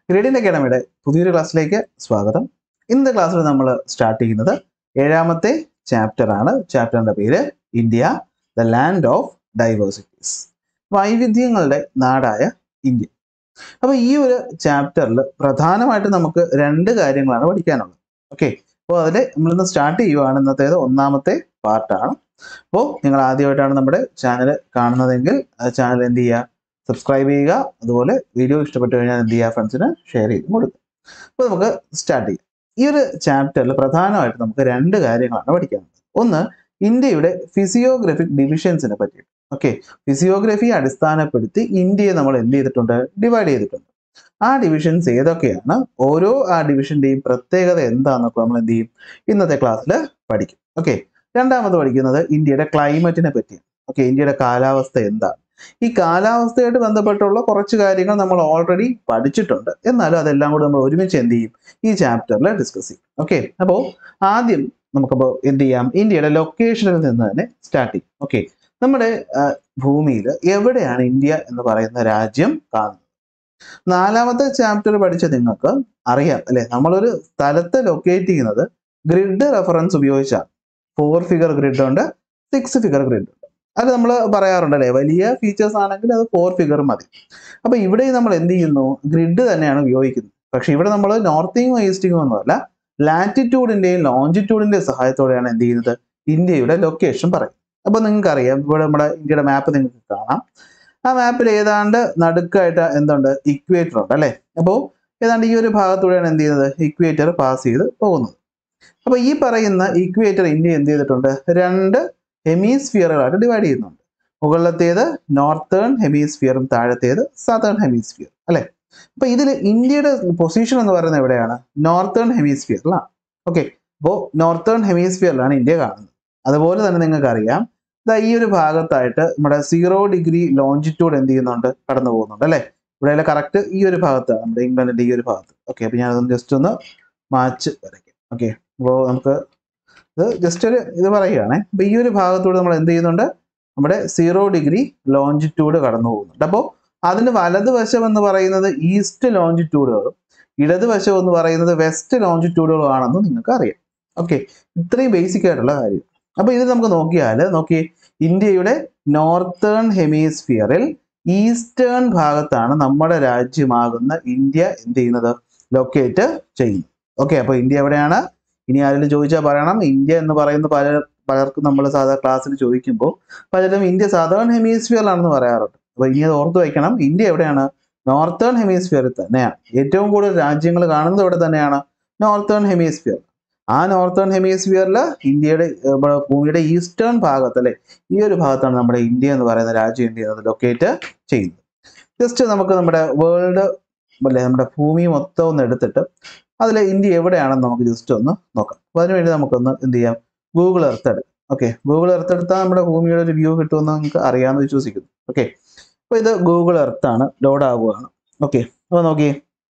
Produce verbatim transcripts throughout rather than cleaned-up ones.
ഗ്രേഡിൻ്റെ അക്കാഡമിയുടെ പുതിയൊരു ക്ലാസ്സിലേക്ക് സ്വാഗതം. ഇന്നത്തെ ക്ലാസ്സിൽ നമ്മൾ സ്റ്റാർട്ട് ചെയ്യുന്നത് ഏഴാമത്തെ ചാപ്റ്റർ ആണ്. ചാപ്റ്ററിൻ്റെ പേര് India, the land of diversities, വൈവിധ്യങ്ങളുടെ നാടായ ഇന്ത്യ. അപ്പോൾ ഈ ഒരു ചാപ്റ്ററിൽ പ്രധാനമായിട്ട് നമുക്ക് രണ്ട് കാര്യങ്ങളാണ് പഠിക്കാനുള്ളത്. ഓക്കെ, അപ്പോൾ അതിൽ നമ്മളിന്ന് സ്റ്റാർട്ട് ചെയ്യുവാണ്. ഇന്നത്തേത് ഒന്നാമത്തെ പാർട്ടാണ്. അപ്പോൾ നിങ്ങൾ ആദ്യമായിട്ടാണ് നമ്മുടെ ചാനൽ കാണുന്നതെങ്കിൽ ചാനൽ എന്ത് ചെയ്യുക, സബ്സ്ക്രൈബ് ചെയ്യുക. അതുപോലെ വീഡിയോ ഇഷ്ടപ്പെട്ടു കഴിഞ്ഞാൽ എന്ത് ചെയ്യുക, ഫ്രണ്ട്സിന് ഷെയർ ചെയ്ത് കൊടുക്കുക. അപ്പോൾ നമുക്ക് സ്റ്റാർട്ട് ചെയ്യാം. ഈ ഒരു ചാപ്റ്ററിൽ പ്രധാനമായിട്ട് നമുക്ക് രണ്ട് കാര്യങ്ങളാണ് പഠിക്കാനുള്ളത്. ഒന്ന്, ഇന്ത്യയുടെ ഫിസിയോഗ്രഫിക് ഡിവിഷൻസിനെ പറ്റിയിട്ട്. ഓക്കെ, ഫിസിയോഗ്രഫിയെ അടിസ്ഥാനപ്പെടുത്തി ഇന്ത്യയെ നമ്മൾ എന്ത് ചെയ്തിട്ടുണ്ട്, ഡിവൈഡ് ചെയ്തിട്ടുണ്ട്. ആ ഡിവിഷൻസ് ഏതൊക്കെയാണ്, ഓരോ ആ ഡിവിഷൻ്റെയും പ്രത്യേകത എന്താണെന്നൊക്കെ നമ്മൾ എന്ത് ചെയ്യും, ഇന്നത്തെ ക്ലാസ്സിൽ പഠിക്കും. ഓക്കെ, രണ്ടാമത് പഠിക്കുന്നത് ഇന്ത്യയുടെ ക്ലൈമറ്റിനെ പറ്റിയാണ്. ഓക്കെ, ഇന്ത്യയുടെ കാലാവസ്ഥ എന്താണ്. ഈ കാലാവസ്ഥയായിട്ട് ബന്ധപ്പെട്ടുള്ള കുറച്ച് കാര്യങ്ങൾ നമ്മൾ ഓൾറെഡി പഠിച്ചിട്ടുണ്ട്. എന്നാലും അതെല്ലാം കൂടി നമ്മൾ ഒരുമിച്ച് എന്ത് ചെയ്യും, ഈ ചാപ്റ്ററിൽ ഡിസ്കസ് ചെയ്യും. ഓക്കെ, അപ്പോൾ ആദ്യം നമുക്കപ്പോൾ എന്ത് ചെയ്യാം, ഇന്ത്യയുടെ ലൊക്കേഷനിൽ നിന്ന് തന്നെ സ്റ്റാർട്ട് ചെയ്യും. ഓക്കെ, നമ്മുടെ ഭൂമിയിൽ എവിടെയാണ് ഇന്ത്യ എന്ന് പറയുന്ന രാജ്യം കാണുന്നത്? നാലാമത്തെ ചാപ്റ്റർ പഠിച്ച നിങ്ങൾക്ക് അറിയാം അല്ലെ, നമ്മളൊരു സ്ഥലത്തെ ലൊക്കേറ്റ് ചെയ്യുന്നത് ഗ്രിഡ് റെഫറൻസ് ഉപയോഗിച്ചാണ്. ഫോർ ഫിഗർ ഗ്രിഡ് ഉണ്ട്, സിക്സ് ഫിഗർ ഗ്രിഡ് ഉണ്ട്. അത് നമ്മൾ പറയാറുണ്ടല്ലേ, വലിയ ഫീച്ചേഴ്സ് ആണെങ്കിൽ അത് ഫോർ ഫിഗർ മതി. അപ്പൊ ഇവിടെ നമ്മൾ എന്ത് ചെയ്യുന്നു, ഗ്രിഡ് തന്നെയാണ് ഉപയോഗിക്കുന്നത്. പക്ഷെ ഇവിടെ നമ്മൾ നോർത്തിങ്ങോ ഈസ്റ്റിങ്ങോ ഒന്നുമല്ല, ലാറ്റിറ്റ്യൂഡിന്റെയും ലോഞ്ചിറ്റ്യൂഡിന്റെയും സഹായത്തോടെയാണ് എന്ത് ചെയ്യുന്നത്, ഇന്ത്യയുടെ ലൊക്കേഷൻ പറയും. അപ്പൊ നിങ്ങൾക്ക് അറിയാം, ഇവിടെ നമ്മുടെ ഇന്ത്യയുടെ മാപ്പ് നിങ്ങൾക്ക് കാണാം. ആ മാപ്പിൽ ഏതാണ്ട് നടുക്കായിട്ട് എന്തുണ്ട്, ഇക്വേറ്റർ ഉണ്ട് അല്ലെ. അപ്പോൾ ഏതാണ്ട് ഈ ഒരു ഭാഗത്തൂടെയാണ് എന്ത് ചെയ്യുന്നത്, ഇക്വേറ്റർ പാസ് ചെയ്ത് പോകുന്നത്. അപ്പൊ ഈ പറയുന്ന ഇക്വേറ്റർ ഇന്ത്യ എന്ത് ചെയ്തിട്ടുണ്ട്, രണ്ട് ഹെമിസ്ഫിയറുകളായിട്ട് ഡിവൈഡ് ചെയ്യുന്നുണ്ട്. മുകളിലത്തേത് നോർത്തേൺ ഹെമിസ്ഫിയറും താഴത്തേത് സതേൺ ഹെമിസ്ഫിയർ അല്ലെ. അപ്പൊ ഇതിൽ ഇന്ത്യയുടെ പൊസിഷൻ എന്ന് പറയുന്നത് എവിടെയാണ്, നോർത്തേൺ ഹെമിസ്ഫിയറിലാണ്. ഓക്കെ, അപ്പോൾ നോർത്തേൺ ഹെമിസ്ഫിയറിലാണ് ഇന്ത്യ കാണുന്നത്. അതുപോലെ തന്നെ നിങ്ങൾക്ക് അറിയാം, ഈ ഒരു ഭാഗത്തായിട്ട് നമ്മുടെ സീറോ ഡിഗ്രി ലോഞ്ചിറ്റ്യൂഡ് എന്ത് ചെയ്യുന്നുണ്ട്, കടന്നു പോകുന്നുണ്ട് അല്ലെ. ഇവിടെ കറക്റ്റ് ഈ ഒരു ഭാഗത്താണ്, നമ്മുടെ ഇംഗ്ലണ്ടിന്റെ ഈ ഒരു ഭാഗത്ത്. ഓക്കെ, അപ്പൊ ഞാനതൊന്ന് ജസ്റ്റ് ഒന്ന് മാച്ച് വരയ്ക്കാം. ഓക്കെ, അപ്പോൾ നമുക്ക് ഇത് ജസ്റ്റ് ഒരു ഇത് പറയുകയാണെ. അപ്പൊ ഈ ഒരു ഭാഗത്തൂടെ നമ്മൾ എന്ത് ചെയ്യുന്നുണ്ട്, നമ്മുടെ സീറോ ഡിഗ്രി ലോഞ്ചിറ്റ്യൂഡ് കടന്നു പോകുന്നുണ്ട്. അപ്പോൾ അതിന് വലതുവശം എന്ന് പറയുന്നത് ഈസ്റ്റ് ലോഞ്ചിറ്റ്യൂഡുകളും ഇടതുവശം എന്ന് പറയുന്നത് വെസ്റ്റ് ലോഞ്ചിറ്റ്യൂഡുകളും ആണെന്ന് നിങ്ങൾക്ക് അറിയാം. ഓക്കെ, ഇത്രയും ബേസിക് ആയിട്ടുള്ള കാര്യം. അപ്പൊ ഇത് നമുക്ക് നോക്കിയാൽ നോക്കി, ഇന്ത്യയുടെ നോർത്തേൺ ഹെമിസ്ഫിയറിൽ ഈസ്റ്റേൺ ഭാഗത്താണ് നമ്മുടെ രാജ്യമാകുന്ന ഇന്ത്യ എന്ത് ചെയ്യുന്നത്, ലൊക്കേറ്റ് ചെയ്യുന്നത്. ഓക്കെ, അപ്പൊ ഇന്ത്യ എവിടെയാണ്? ഇനി ആരെങ്കിലും ചോദിച്ചാൽ പറയണം, ഇന്ത്യ എന്ന് പറയുന്ന പല പലർക്കും നമ്മൾ സാധാ ക്ലാസ്സിൽ ചോദിക്കുമ്പോൾ പലരും ഇന്ത്യ സതേൺ ഹെമിസ്ഫിയറിലാണെന്ന് പറയാറുണ്ട്. അപ്പൊ ഇനി അത് ഓർത്ത് വയ്ക്കണം, ഇന്ത്യ എവിടെയാണ്, നോർത്തേൺ ഹെമിസ്ഫിയറിൽ തന്നെയാണ്. ഏറ്റവും കൂടുതൽ രാജ്യങ്ങൾ കാണുന്നത് ഇവിടെ തന്നെയാണ്, നോർത്തേൺ ഹെമിസ്ഫിയർ. ആ നോർത്തേൺ ഹെമിസ്ഫിയറിൽ ഇന്ത്യയുടെ ഭൂമിയുടെ ഈസ്റ്റേൺ ഭാഗത്ത് അല്ലെ, ഈ ഒരു ഭാഗത്താണ് നമ്മുടെ ഇന്ത്യ എന്ന് പറയുന്ന രാജ്യം എന്ത് ചെയ്യുന്നത്, ലൊക്കേറ്റ് ചെയ്യുന്നത്. ജസ്റ്റ് നമുക്ക് നമ്മുടെ വേൾഡ് അല്ലെ, നമ്മുടെ ഭൂമി മൊത്തം ഒന്ന് എടുത്തിട്ട് അതിൽ ഇന്ത്യ എവിടെയാണെന്ന് നമുക്ക് ജസ്റ്റ് ഒന്ന് നോക്കാം. അപ്പോൾ അതിനുവേണ്ടി നമുക്കൊന്ന് എന്ത് ചെയ്യാം, ഗൂഗിൾ എർത്ത് എടുക്കാം. ഓക്കെ, ഗൂഗിൾ എർത്ത് എടുത്താൽ നമ്മുടെ ഭൂമിയുടെ ഒരു വ്യൂ കിട്ടുമെന്ന് നമുക്ക് അറിയാമെന്ന് വിശ്വസിക്കുന്നു. ഓക്കെ, അപ്പോൾ ഇത് ഗൂഗിൾ എർത്താണ്, ലോഡ് ആവുകയാണ്. ഓക്കെ, അപ്പോൾ നോക്കിയേ,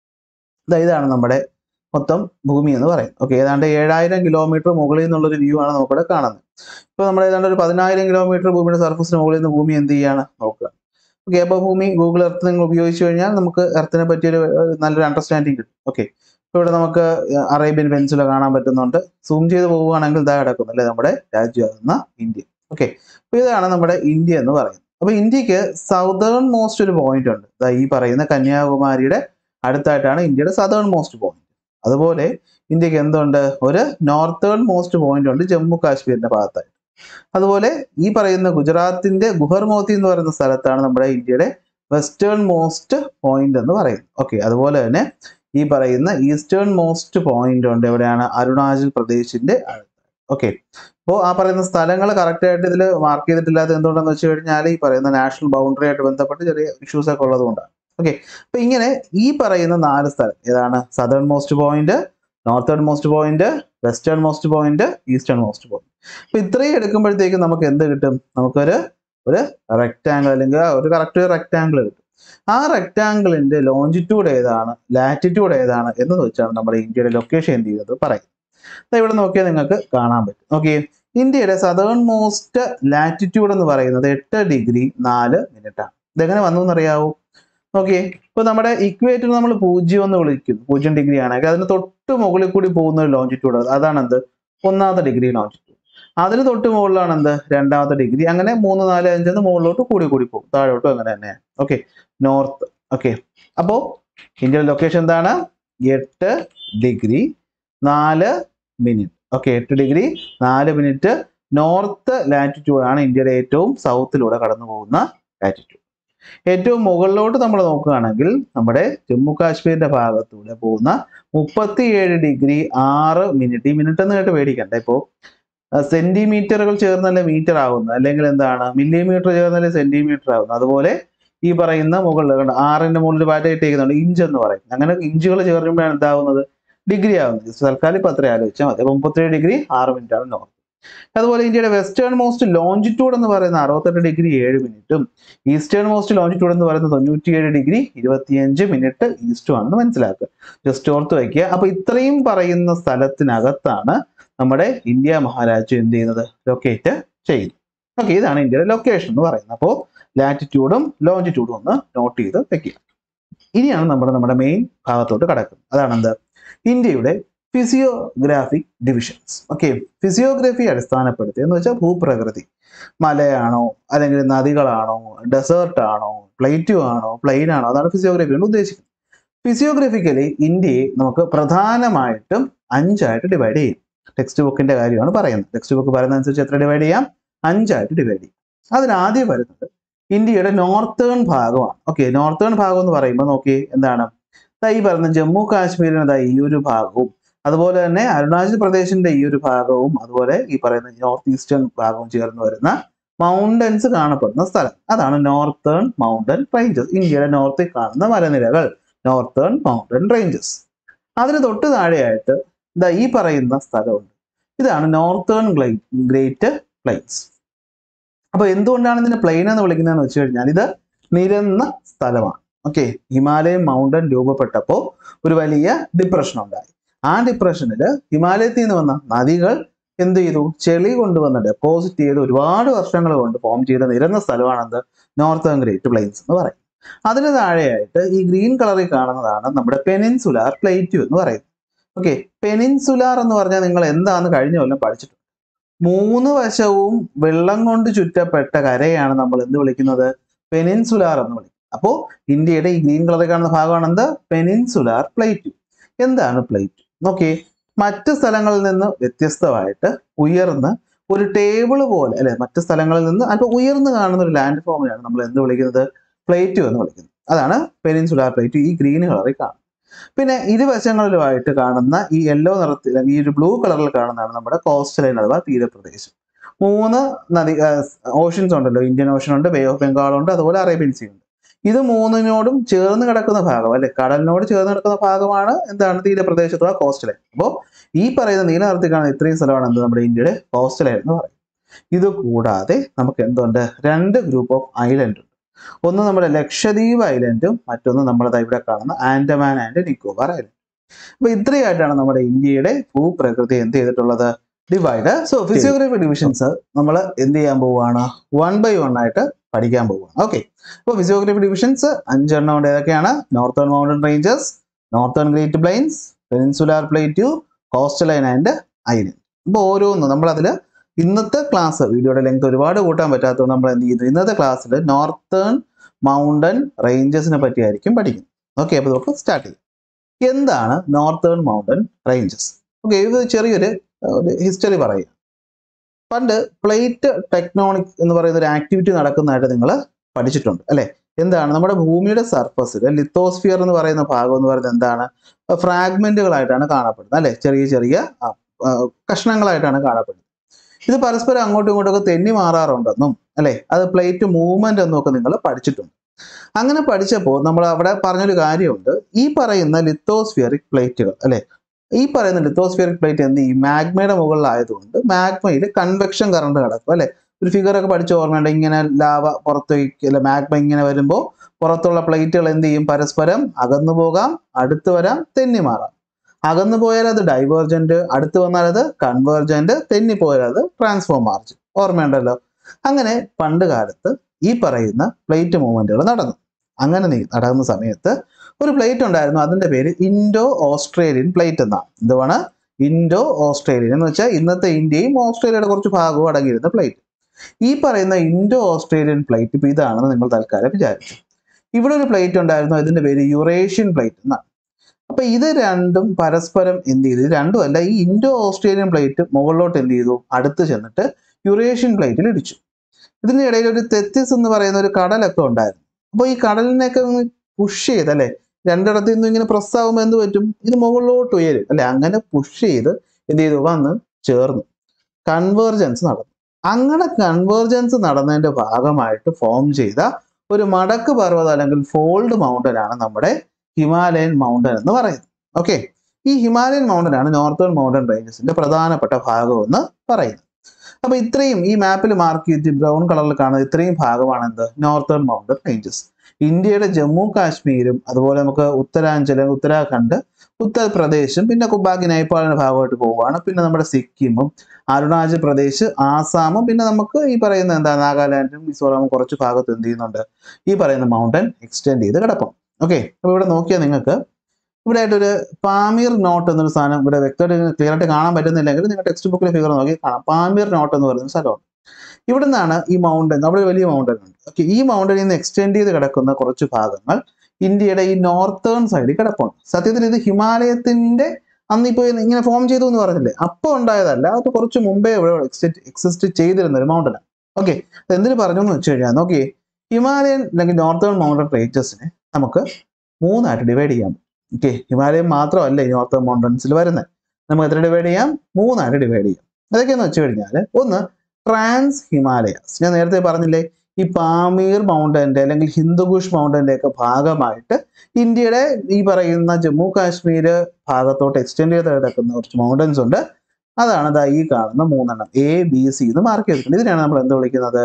ഇതാണ് നമ്മുടെ മൊത്തം ഭൂമി എന്ന് പറയും. ഓക്കെ, ഏതാണ്ട് ഏഴായിരം കിലോമീറ്റർ മുകളിൽ നിന്നുള്ളൊരു വ്യൂ ആണ് നമുക്കിവിടെ കാണുന്നത്. ഇപ്പോൾ നമ്മൾ ഏതാണ്ട് ഒരു പതിനായിരം കിലോമീറ്റർ ഭൂമിയുടെ സർഫസിന് മുകളിൽ നിന്ന് ഭൂമി എന്ത് ചെയ്യാണ് നോക്കുക. ഓക്കെ, അപ്പോൾ ഭൂമി ഗൂഗിൾ എർത്ത് നിങ്ങൾ ഉപയോഗിച്ച് കഴിഞ്ഞാൽ നമുക്ക് എർത്തിനെ പറ്റിയൊരു നല്ലൊരു അണ്ടർസ്റ്റാൻഡിങ് കിട്ടും. ഓക്കെ, ഇവിടെ നമുക്ക് അറേബ്യൻ പെനിൻസുല കാണാൻ പറ്റുന്നുണ്ട്. സൂം ചെയ്ത് പോവുകയാണെങ്കിൽ ഇതാ കിടക്കുന്നു അല്ലേ, നമ്മുടെ രാജ്യമാകുന്ന ഇന്ത്യ. ഓക്കെ, അപ്പോൾ ഇതാണ് നമ്മുടെ ഇന്ത്യ എന്ന് പറയുന്നത്. അപ്പോൾ ഇന്ത്യക്ക് സൗതേൺ മോസ്റ്റ് ഒരു പോയിന്റ് ഉണ്ട്. ഈ പറയുന്ന കന്യാകുമാരിയുടെ അടുത്തായിട്ടാണ് ഇന്ത്യയുടെ സൗതേൺ മോസ്റ്റ് പോയിന്റ്. അതുപോലെ ഇന്ത്യക്ക് എന്തുണ്ട്, ഒരു നോർത്തേൺ മോസ്റ്റ് പോയിന്റ് ഉണ്ട് ജമ്മു കാശ്മീരിന്റെ ഭാഗത്തായിട്ട്. അതുപോലെ ഈ പറയുന്ന ഗുജറാത്തിന്റെ ഗുഹർമോത്തി എന്ന് പറയുന്ന സ്ഥലത്താണ് നമ്മുടെ ഇന്ത്യയുടെ വെസ്റ്റേൺ മോസ്റ്റ് പോയിന്റ് എന്ന് പറയുന്നത്. ഓക്കെ, അതുപോലെ തന്നെ ഈ പറയുന്ന ഈസ്റ്റേൺ മോസ്റ്റ് പോയിന്റ് ഉണ്ട് എവിടെയാണ്, അരുണാചൽ പ്രദേശിന്റെ അടുത്ത്. ഓക്കെ, അപ്പോൾ ആ പറയുന്ന സ്ഥലങ്ങൾ കറക്റ്റ് ആയിട്ട് ഇതിൽ മാർക്ക് ചെയ്തിട്ടില്ലാത്ത എന്തുകൊണ്ടെന്ന് വെച്ച് കഴിഞ്ഞാൽ ഈ പറയുന്ന നാഷണൽ ബൗണ്ടറി ആയിട്ട് ബന്ധപ്പെട്ട് ചെറിയ ഇഷ്യൂസ് ഒക്കെ ഉള്ളത് കൊണ്ടാണ്. ഓക്കെ, അപ്പൊ ഇങ്ങനെ ഈ പറയുന്ന നാല് സ്ഥലം ഏതാണ്, southern most point, northern most point, western most point, eastern most point. അപ്പൊ ഇത്രയും എടുക്കുമ്പോഴത്തേക്കും നമുക്ക് എന്ത് കിട്ടും, നമുക്കൊരു ഒരു റെക്റ്റാങ്കിൾ അല്ലെങ്കിൽ ഒരു കറക്റ്റ് റെക്റ്റാങ്കിൾ കിട്ടും. ആ റെക്റ്റാങ്കിളിന്റെ ലോഞ്ചിറ്റ്യൂഡ് ഏതാണ്, ലാറ്റിറ്റ്യൂഡ് ഏതാണ് എന്ന് വെച്ചാണ് നമ്മുടെ ഇന്ത്യയുടെ ലൊക്കേഷൻ എന്ത് ചെയ്യുന്നത് പറയും. ഇവിടെ നോക്കിയാൽ നിങ്ങൾക്ക് കാണാൻ പറ്റും. നോക്കിയേ, ഇന്ത്യയുടെ സതേൺ മോസ്റ്റ് ലാറ്റിറ്റ്യൂഡ് എന്ന് പറയുന്നത് എട്ട് ഡിഗ്രി നാല് മിനിറ്റ് ആണ്. ഇതെങ്ങനെ വന്നു എന്നറിയാവൂ, ഓക്കെ, ഇപ്പൊ നമ്മുടെ ഇക്വേറ്റർ നമ്മൾ പൂജ്യം എന്ന് വിളിക്കും, പൂജ്യം ഡിഗ്രി ആണെങ്കിൽ അതിന് തൊട്ട് മുകളിൽ കൂടി പോകുന്ന ഒരു ലോഞ്ചിറ്റ്യൂഡ്, അതാണ് എന്ത്, ഒന്നാമത്തെ ഡിഗ്രി ലോഞ്ചിറ്റ്യൂഡ്. അതിന് തൊട്ട് മുകളിലാണ് എന്ത്, രണ്ടാമത്തെ ഡിഗ്രി. അങ്ങനെ മൂന്ന് നാല് അഞ്ചെന്ന് മുകളിലോട്ട് കൂടി കൂടി പോകും, താഴോട്ടും അങ്ങനെ തന്നെയാണ്. Okay, north. ഓക്കെ, അപ്പോ ഇന്ത്യയുടെ ലൊക്കേഷൻ എന്താണ്, എട്ട് ഡിഗ്രി നാല് മിനിറ്റ്. ഓക്കെ, എട്ട് ഡിഗ്രി നാല് മിനിറ്റ് നോർത്ത് ലാറ്റിറ്റ്യൂഡ് ആണ് ഇന്ത്യയുടെ ഏറ്റവും സൗത്തിലൂടെ കടന്നു പോകുന്ന ലാറ്റിറ്റ്യൂഡ്. ഏറ്റവും മുകളിലോട്ട് നമ്മൾ നോക്കുകയാണെങ്കിൽ നമ്മുടെ ജമ്മു കാശ്മീരിന്റെ ഭാഗത്തൂടെ പോകുന്ന മുപ്പത്തിയേഴ് ഡിഗ്രി ആറ് മിനിറ്റ്. ഈ മിനിറ്റ് എന്ന് കേട്ട് പേടിക്കണ്ട, ഇപ്പോൾ സെന്റിമീറ്ററുകൾ ചേർന്നല്ലേ മീറ്റർ ആവുന്നത്, അല്ലെങ്കിൽ എന്താണ് മില്ലിമീറ്റർ ചേർന്നല്ലേ സെന്റിമീറ്റർ ആവുന്നത്. അതുപോലെ ഈ പറയുന്ന മുകളിൽ കണ്ട ആറിന്റെ മുകളിൽ പാറ്റ ഇട്ടേക്കുന്നുണ്ട്, ഇഞ്ച് എന്ന് പറയും. അങ്ങനെ ഇഞ്ചുകൾ ചേർക്കുമ്പോഴാണ് എന്താവുന്നത്, ഡിഗ്രി ആവുന്നത്. തൽക്കാലം ഇപ്പം അത്രയും ആലോചിച്ചാൽ മതി. അപ്പോൾ മുപ്പത്തിയേഴ് ഡിഗ്രി ആറ് മിനിറ്റ് ആണ് നോർത്ത്. അതുപോലെ ഇന്ത്യയുടെ വെസ്റ്റേൺ മോസ്റ്റ് ലോഞ്ചിറ്റ്യൂഡ് എന്ന് പറയുന്ന അറുപത്തെട്ട് ഡിഗ്രി ഏഴ് മിനിറ്റും ഈസ്റ്റേൺ മോസ്റ്റ് ലോഞ്ചിറ്റ്യൂഡ് എന്ന് പറയുന്നത് തൊണ്ണൂറ്റിയേഴ് ഡിഗ്രി ഇരുപത്തിയഞ്ച് മിനിറ്റ് ഈസ്റ്റും ആണെന്ന് മനസ്സിലാക്കുക. ജസ്റ്റ് ഓർത്ത് വയ്ക്കുക. അപ്പൊ ഇത്രയും പറയുന്ന സ്ഥലത്തിനകത്താണ് നമ്മുടെ ഇന്ത്യ മഹാരാജ്യം എന്ത് ചെയ്യുന്നത്, ലൊക്കേറ്റ് ചെയ്യുന്നത്. ഓക്കെ, ഇതാണ് ഇന്ത്യയുടെ ലൊക്കേഷൻ എന്ന് പറയുന്നത്. അപ്പോൾ ലാറ്റിറ്റ്യൂഡും ലോഞ്ചിറ്റ്യൂഡും ഒന്ന് നോട്ട് ചെയ്ത് വെക്കുക. ഇനിയാണ് നമ്മുടെ നമ്മുടെ മെയിൻ ഭാഗത്തോട്ട് കടക്കുന്നത്. അതാണെന്ത്, ഇന്ത്യയുടെ ഫിസിയോഗ്രാഫിക് ഡിവിഷൻസ്. ഓക്കെ, ഫിസിയോഗ്രഫി അടിസ്ഥാനപ്പെടുത്തി എന്ന് വെച്ചാൽ ഭൂപ്രകൃതി, മലയാണോ അല്ലെങ്കിൽ നദികളാണോ, ഡെസേർട്ട് ആണോ, പ്ലേറ്റു ആണോ, പ്ലെയിൻ ആണോ, അതാണ് ഫിസിയോഗ്രഫി കൊണ്ട് ഉദ്ദേശിക്കുന്നത്. ഫിസിയോഗ്രഫിക്കലി ഇന്ത്യയെ നമുക്ക് പ്രധാനമായിട്ടും അഞ്ചായിട്ട് ഡിവൈഡ് ചെയ്യും. ടെക്സ്റ്റ് ബുക്കിന്റെ കാര്യമാണ് പറയുന്നത്. ടെക്സ്റ്റ് ബുക്ക് പറയുന്നതനുസരിച്ച് എത്ര ഡിവൈഡ് ചെയ്യാം, അഞ്ചായിട്ട് ഡിവൈഡ് ചെയ്യാം. അതിനാദ്യം വരുന്നത് ഇന്ത്യയുടെ നോർത്തേൺ ഭാഗമാണ്. ഓക്കെ, നോർത്തേൺ ഭാഗം എന്ന് പറയുമ്പോൾ നോക്കി എന്താണ്, ഈ പറയുന്ന ജമ്മു കാശ്മീരിന് ഈ ഒരു ഭാഗവും, അതുപോലെ തന്നെ അരുണാചൽ പ്രദേശിന്റെ ഈ ഒരു ഭാഗവും, അതുപോലെ ഈ പറയുന്ന നോർത്ത് ഈസ്റ്റേൺ ഭാഗവും ചേർന്ന് വരുന്ന മൗണ്ടൻസ് കാണപ്പെടുന്ന സ്ഥലം, അതാണ് നോർത്തേൺ മൗണ്ടൻ റേഞ്ചസ്. ഇന്ത്യയുടെ നോർത്തിൽ കാണുന്ന മലനിരകൾ, നോർത്തേൺ മൗണ്ടൻ റേഞ്ചസ്. അതിന് തൊട്ട് താഴെയായിട്ട് ഇതാ ഈ പറയുന്ന സ്ഥലമുണ്ട്, ഇതാണ് നോർത്തേൺ ഗ്രേറ്റ് പ്ലെയിൻസ്. അപ്പൊ എന്തുകൊണ്ടാണ് ഇതിനെ പ്ലെയിൻ എന്ന് വിളിക്കുന്നതെന്ന് വെച്ച് കഴിഞ്ഞാൽ ഇത് നിരന്ന സ്ഥലമാണ്. ഓക്കെ, ഹിമാലയൻ മൗണ്ടൻ രൂപപ്പെട്ടപ്പോൾ ഒരു വലിയ ഡിപ്രഷൻ ഉണ്ടായി. ആ ഡിപ്രഷനിൽ ഹിമാലയത്തിൽ നിന്ന് വന്ന നദികൾ എന്ത് ചെയ്തു, ചെളി കൊണ്ടുവന്ന് ഡെപ്പോസിറ്റ് ചെയ്ത് ഒരുപാട് വർഷങ്ങൾ കൊണ്ട് ഫോം ചെയ്ത നിരന്ന സ്ഥലമാണെന്ത്, നോർത്തേൺ ഗ്രേറ്റ് പ്ലെയിൻസ് എന്ന് പറയും. അതിന് താഴെയായിട്ട് ഈ ഗ്രീൻ കളറിൽ കാണുന്നതാണ് നമ്മുടെ പെനിൻസുലാർ പ്ലേറ്റ്യൂ എന്ന് പറയുന്നത്. ഓക്കെ, പെനിൻസുലാർ എന്ന് പറഞ്ഞാൽ നിങ്ങൾ എന്താണെന്ന് കഴിഞ്ഞ കൊല്ലം പഠിച്ചിട്ടുണ്ട്. മൂന്ന് വശവും വെള്ളം കൊണ്ട് ചുറ്റപ്പെട്ട കരയാണ് നമ്മൾ എന്ത് വിളിക്കുന്നത്, പെനിൻസുലാർ എന്ന് വിളിക്കുന്നത്. അപ്പോൾ ഇന്ത്യയുടെ ഈ ഗ്രീൻ കളറിൽ കാണുന്ന ഭാഗമാണ് എന്ത്, പെനിൻസുലാർ പ്ലേറ്റ്യൂ. എന്താണ് പ്ലേറ്റ് നോക്കി, മറ്റ് സ്ഥലങ്ങളിൽ നിന്ന് വ്യത്യസ്തമായിട്ട് ഉയർന്ന് ഒരു ടേബിൾ പോലെ അല്ലെ, മറ്റ് സ്ഥലങ്ങളിൽ നിന്ന് അല്പം ഉയർന്ന് കാണുന്ന ഒരു ലാൻഡ് ഫോമിനെയാണ് നമ്മൾ എന്ത് വിളിക്കുന്നത്, പ്ലേറ്റ്യൂ എന്ന് വിളിക്കുന്നത്. അതാണ് പെനിൻസുലാർ പ്ലേറ്റ്യൂ, ഈ ഗ്രീൻ കളറിൽ കാണും. പിന്നെ ഇരുവശങ്ങളിലുമായിട്ട് കാണുന്ന ഈ യെല്ലോ നിറത്തിൽ, ഈ ഒരു ബ്ലൂ കളറിൽ കാണുന്നതാണ് നമ്മുടെ കോസ്റ്റൽ ലൈൻ അഥവാ തീരപ്രദേശം. മൂന്ന് നദി ഓഷ്യൻസ് ഉണ്ടല്ലോ, ഇന്ത്യൻ ഓഷൻ ഉണ്ട്, ബേ ഓഫ് ബംഗാൾ ഉണ്ട്, അതുപോലെ അറേബ്യൻ സീ ഉണ്ട്. ഇത് മൂന്നിനോടും ചേർന്ന് കിടക്കുന്ന ഭാഗം അല്ലെ, കടലിനോട് ചേർന്ന് കിടക്കുന്ന ഭാഗമാണ് എന്താണ് തീരപ്രദേശത്തുള്ള കോസ്റ്റൽ ലൈൻ. അപ്പോൾ ഈ പറയുന്ന നീല നിറത്തിൽ കാണുന്ന ഇത്രയും സ്ഥലമാണ് എന്ത്, നമ്മുടെ ഇന്ത്യയുടെ കോസ്റ്റൽ ലൈൻ എന്ന് പറയും. ഇത് കൂടാതെ നമുക്ക് എന്തുണ്ട്, രണ്ട് ഗ്രൂപ്പ് ഓഫ് ഐലൻഡ് ഉണ്ട്. ഒന്ന് നമ്മുടെ ലക്ഷദ്വീപ് ഐലൻഡും മറ്റൊന്ന് നമ്മുടെ ഇവിടെ കാണുന്ന ആൻഡമാൻ ആൻഡ് നിക്കോബാർ ഐലൻഡ്. അപ്പൊ ഇത്രയായിട്ടാണ് നമ്മുടെ ഇന്ത്യയുടെ ഭൂപ്രകൃതി എന്ത് ചെയ്തിട്ടുള്ളത്, ഡിവൈഡ്. സോ ഫിസിയോഗ്രഫി ഡിവിഷൻസ് നമ്മൾ എന്ത് ചെയ്യാൻ പോവുകയാണ്, വൺ ബൈ വൺ ആയിട്ട് പഠിക്കാൻ പോവുകയാണ്. ഓക്കെ, അപ്പോൾ ഫിസിയോഗ്രഫി ഡിവിഷൻസ് അഞ്ചെണ്ണം ഉണ്ട്. ഏതൊക്കെയാണ്, northern mountain ranges, northern great plains, peninsular plateau, coastal line and island. അപ്പോൾ ഓരോന്നും നമ്മളതിൽ ഇന്നത്തെ ക്ലാസ് വീഡിയോയുടെ ലെങ്ത് ഒരുപാട് കൂട്ടാൻ പറ്റാത്തതുകൊണ്ട് നമ്മൾ എന്ത് ചെയ്യുന്നു, ഇന്നത്തെ ക്ലാസ്സിൽ നോർത്തേൺ മൗണ്ടൻ റേഞ്ചസിനെ പറ്റിയായിരിക്കും പഠിക്കുന്നത്. ഓക്കെ, അപ്പോൾ നമുക്ക് സ്റ്റാർട്ട് ചെയ്യാം. എന്താണ് നോർത്തേൺ മൗണ്ടൻ റേഞ്ചസ്? ഓക്കെ, ഇത് ചെറിയൊരു ഹിസ്റ്ററി പറയുക. പണ്ട് പ്ലേറ്റ് ടെക്ടോണിക് എന്ന് പറയുന്ന ഒരു ആക്ടിവിറ്റി നടക്കുന്നതായിട്ട് നിങ്ങൾ പഠിച്ചിട്ടുണ്ട് അല്ലെ. എന്താണ്, നമ്മുടെ ഭൂമിയുടെ സർഫസിൽ ലിത്തോസ്ഫിയർ എന്ന് പറയുന്ന ഭാഗം എന്ന് പറയുന്നത് എന്താണ്, ഫ്രാഗ്മെന്റുകളായിട്ടാണ് കാണപ്പെടുന്നത് അല്ലെ, ചെറിയ ചെറിയ കഷ്ണങ്ങളായിട്ടാണ് കാണപ്പെടുന്നത്. ഇത് പരസ്പരം അങ്ങോട്ടും ഇങ്ങോട്ടും ഒക്കെ തെന്നി മാറാറുണ്ടെന്നും അല്ലെ, അത് പ്ലേറ്റ് മൂവ്മെന്റ് എന്നും ഒക്കെ നിങ്ങൾ പഠിച്ചിട്ടുണ്ട്. അങ്ങനെ പഠിച്ചപ്പോൾ നമ്മൾ അവിടെ പറഞ്ഞൊരു കാര്യമുണ്ട്, ഈ പറയുന്ന ലിത്തോസ്ഫിയറിക് പ്ലേറ്റുകൾ അല്ലെ, ഈ പറയുന്ന ലിത്തോസ്ഫിയറിക് പ്ലേറ്റ് എന്ത് ചെയ്യും, മാഗ്മയുടെ മുകളിലായതുകൊണ്ട് മാഗ്മയിൽ കൺവെക്ഷൻ കറണ്ട് കിടക്കും അല്ലെ. ഒരു ഫിഗർ ഒക്കെ പഠിച്ച ഓർമ്മയുണ്ട്, ഇങ്ങനെ ലാവ പുറത്തേക്ക് അല്ലെ, മാഗ്മ ഇങ്ങനെ വരുമ്പോൾ പുറത്തുള്ള പ്ലേറ്റുകൾ എന്ത് ചെയ്യും, പരസ്പരം അകന്നു പോകാം, അടുത്ത് വരാം, തെന്നി മാറാം. അകന്നു പോയാൽ അത് ഡൈവേർജന്റ്, അടുത്ത് വന്നാൽ അത് കൺവേർജന്റ്, തെന്നി പോയാൽ അത് ട്രാൻസ്ഫോം മാർജിൻ. ഓർമ്മയുണ്ടല്ലോ. അങ്ങനെ പണ്ട് കാലത്ത് ഈ പറയുന്ന പ്ലേറ്റ് മൂവ്മെന്റുകൾ നടന്നു. അങ്ങനെ നീ നടക്കുന്ന സമയത്ത് ഒരു പ്ലേറ്റ് ഉണ്ടായിരുന്നു, അതിൻ്റെ പേര് ഇൻഡോ ഓസ്ട്രേലിയൻ പ്ലേറ്റ് എന്നാണ്. എന്തുവാണ്? ഇൻഡോ ഓസ്ട്രേലിയൻ എന്ന് വെച്ചാൽ ഇന്നത്തെ ഇന്ത്യയും ഓസ്ട്രേലിയയുടെ കുറച്ച് ഭാഗവും അടങ്ങിയിരുന്ന പ്ലേറ്റ്. ഈ പറയുന്ന ഇൻഡോ ഓസ്ട്രേലിയൻ പ്ലേറ്റ് ഇപ്പോൾ ഇതാണെന്ന് നിങ്ങൾ തൽക്കാലം വിചാരിച്ചു. ഇവിടെ ഒരു പ്ലേറ്റ് ഉണ്ടായിരുന്നു, ഇതിൻ്റെ പേര് യുറേഷ്യൻ പ്ലേറ്റ് എന്നാണ്. അപ്പൊ ഇത് രണ്ടും പരസ്പരം എന്ത് ചെയ്തു? രണ്ടും അല്ല, ഈ ഇൻഡോ ഓസ്ട്രേലിയൻ പ്ലേറ്റ് മുകളിലോട്ട് എന്ത് ചെയ്തു? അടുത്ത് ചെന്നിട്ട് യുറേഷ്യൻ പ്ലേറ്റിൽ ഇടിച്ചു. ഇതിൻ്റെ ഇടയിൽ ഒരു തെത്തിസ് എന്ന് പറയുന്ന ഒരു കടലൊക്കെ ഉണ്ടായിരുന്നു. അപ്പോൾ ഈ കടലിനെയൊക്കെ ഒന്ന് പുഷ് ചെയ്ത് അല്ലെ, രണ്ടിടത്തു നിന്നും ഇങ്ങനെ പ്രസ് ആകുമ്പോൾ എന്ത് പറ്റും? ഇത് മുകളിലോട്ട് ഉയരും അല്ലെ. അങ്ങനെ പുഷ് ചെയ്ത് എന്ത് ചെയ്തു? വന്ന് ചേർന്നു, കൺവേർജൻസ് നടന്നു. അങ്ങനെ കൺവേർജൻസ് നടന്നതിന്റെ ഭാഗമായിട്ട് ഫോം ചെയ്ത ഒരു മടക്ക് പർവ്വതം അല്ലെങ്കിൽ ഫോൾഡ് മൗണ്ടൻ ആണ് നമ്മുടെ ഹിമാലയൻ മൗണ്ടൻ എന്ന് പറയുന്നത്. ഓക്കെ, ഈ ഹിമാലയൻ മൗണ്ടൻ ആണ് നോർത്തേൺ മൗണ്ടൻ റേഞ്ചസിന്റെ പ്രധാനപ്പെട്ട ഭാഗം എന്ന് പറയുന്നത്. അപ്പൊ ഇത്രയും ഈ മാപ്പിൽ മാർക്ക് ചെയ്ത് ബ്രൗൺ കളറിൽ കാണുന്ന ഇത്രയും ഭാഗമാണ് എന്ത്? Northern mountain ranges. ഇന്ത്യയുടെ ജമ്മു കാശ്മീരും അതുപോലെ നമുക്ക് ഉത്തരാഞ്ചലും ഉത്തരാഖണ്ഡ് ഉത്തർപ്രദേശും പിന്നെ ബാക്കി നേപ്പാളിന്റെ ഭാഗമായിട്ട് പോവുകയാണ്. പിന്നെ നമ്മുടെ സിക്കിമും അരുണാചൽ പ്രദേശ് ആസാമും പിന്നെ നമുക്ക് ഈ പറയുന്ന എന്താ നാഗാലാൻഡും മിസോറാമും കുറച്ച് ഭാഗത്ത് എന്ത് ചെയ്യുന്നുണ്ട്? ഈ പറയുന്ന മൗണ്ടൻ എക്സ്റ്റെൻഡ് ചെയ്ത് കിടക്കും. ഓക്കെ, അപ്പൊ ഇവിടെ നോക്കിയാൽ നിങ്ങൾക്ക് ഇവിടെ ആയിട്ടൊരു പാമീർ നോട്ട് എന്നൊരു സാധനം ഇവിടെ വ്യക്തമായിട്ട് ക്ലിയർ ആയിട്ട് കാണാൻ പറ്റുന്നില്ലെങ്കിൽ നിങ്ങൾ ടെക്സ്റ്റ് ബുക്കിലെ ഫിഗർ നോക്കി കാണാം. പാമീർ നോട്ട് എന്ന് പറയുന്ന സ്ഥലമാണ്. ഇവിടെ നിന്നാണ് ഈ മൗണ്ടൻ, അവിടെ വലിയ മൗണ്ടൻ ഉണ്ട്. ഓക്കെ, ഈ മൗണ്ടനിൽ നിന്ന് എക്സ്റ്റെൻഡ് ചെയ്ത് കിടക്കുന്ന കുറച്ച് ഭാഗങ്ങൾ ഇന്ത്യയുടെ ഈ നോർത്തേൺ സൈഡിൽ കിടപ്പുണ്ട്. സത്യത്തിൽ ഇത് ഹിമാലയത്തിന്റെ അന്ന് ഇപ്പോൾ ഇങ്ങനെ ഫോം ചെയ്തു എന്ന് പറഞ്ഞില്ലേ, അപ്പോൾ ഉണ്ടായതല്ല, അത് കുറച്ച് മുമ്പേ ഇവിടെ എക്സിസ്റ്റ് ചെയ്തിരുന്ന ഒരു മൗണ്ടനാണ്. ഓക്കെ, അത് എന്തിനു പറഞ്ഞു എന്ന് വെച്ച് കഴിഞ്ഞാൽ നോക്കി, ഹിമാലയൻ അല്ലെങ്കിൽ നോർത്തേൺ മൗണ്ടൻ റേഞ്ചസിനെ നമുക്ക് മൂന്നായിട്ട് ഡിവൈഡ് ചെയ്യാം. ഓക്കെ, ഹിമാലയൻ മാത്രമല്ല ഈ നോർത്തേൺ മൗണ്ടൻസിൽ വരുന്നത്. നമുക്ക് എത്ര ഡിവൈഡ് ചെയ്യാം? മൂന്നായിട്ട് ഡിവൈഡ് ചെയ്യാം. അതൊക്കെയെന്ന് വെച്ച് കഴിഞ്ഞാൽ ഒന്ന് ട്രാൻസ് ഹിമാലയാസ്. ഞാൻ നേരത്തെ പറഞ്ഞില്ലേ, ഈ പാമീർ മൗണ്ടന്റെ അല്ലെങ്കിൽ ഹിന്ദുകുഷ് മൗണ്ടന്റെ ഒക്കെ ഭാഗമായിട്ട് ഇന്ത്യയുടെ ഈ പറയുന്ന ജമ്മു കാശ്മീർ ഭാഗത്തോട്ട് എക്സ്റ്റെൻഡ് ചെയ്ത് കിടക്കുന്ന കുറച്ച് മൗണ്ടൻസ് ഉണ്ട്. അതാണ് ദാ ഈ കാണുന്ന മൂന്നെണ്ണം എ ബി സി എന്ന് മാർക്ക് ചെയ്തിട്ടുണ്ട്. ഇതിനാണ് നമ്മൾ എന്ത് വിളിക്കുന്നത്?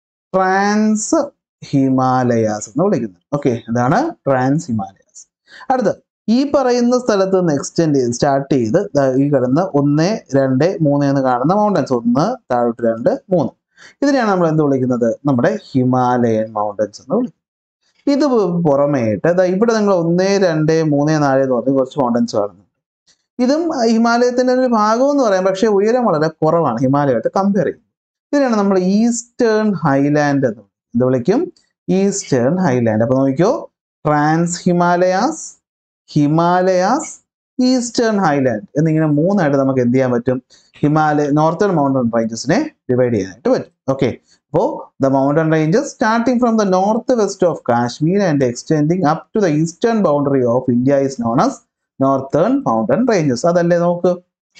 ട്രാൻസ് ഹിമാലയാസ് എന്ന് വിളിക്കുന്നത്. ഓക്കെ, ഇതാണ് ട്രാൻസ് ഹിമാലയാസ്. അടുത്ത ഈ പറയുന്ന സ്ഥലത്ത് നിന്ന് എക്സ്റ്റെൻഡ് ചെയ്ത് സ്റ്റാർട്ട് ചെയ്ത് ഈ കിടന്ന് ഒന്ന് രണ്ട് മൂന്ന് എന്ന് കാണുന്ന മൗണ്ടൻസ്, ഒന്ന് താഴോട്ട് രണ്ട് മൂന്ന്, ഇതിനെയാണ് നമ്മൾ എന്ത് വിളിക്കുന്നത്? നമ്മുടെ ഹിമാലയൻ മൗണ്ടൻസ് എന്ന് വിളിക്കുന്നത്. ഇത് പുറമേയിട്ട് ഇവിടെ നിങ്ങൾ ഒന്ന് രണ്ട് മൂന്ന് നാല് എന്ന് പറഞ്ഞ് കുറച്ച് മൗണ്ടൻസ് കാണുന്നുണ്ട്. ഇതും ഹിമാലയത്തിന്റെ ഒരു ഭാഗം എന്ന് പറയാം, പക്ഷേ ഉയരം വളരെ കുറവാണ് ഹിമാലയമായിട്ട് കമ്പയർ ചെയ്യും. ഇതിനാണ് നമ്മൾ ഈസ്റ്റേൺ ഹൈലാൻഡ് എന്ന് എന്ത് വിളിക്കും? Eastern highland. അപ്പൊ നോക്കിയോ, trans Himalayas, Himalayas, eastern highland എന്നിങ്ങനെ മൂന്നായിട്ട് നമുക്ക് എന്ത് ചെയ്യാൻ പറ്റും? ഹിമാലയ നോർത്തേൺ മൗണ്ടൻ റേഞ്ചസിനെ ഡിവൈഡ് ചെയ്യാനായിട്ട് പറ്റും. ഓക്കെ, അപ്പോൾ the mountain ranges starting from the north west of Kashmir and extending up to the eastern boundary of India is known as northern mountain ranges. അതല്ലേ നോക്ക്,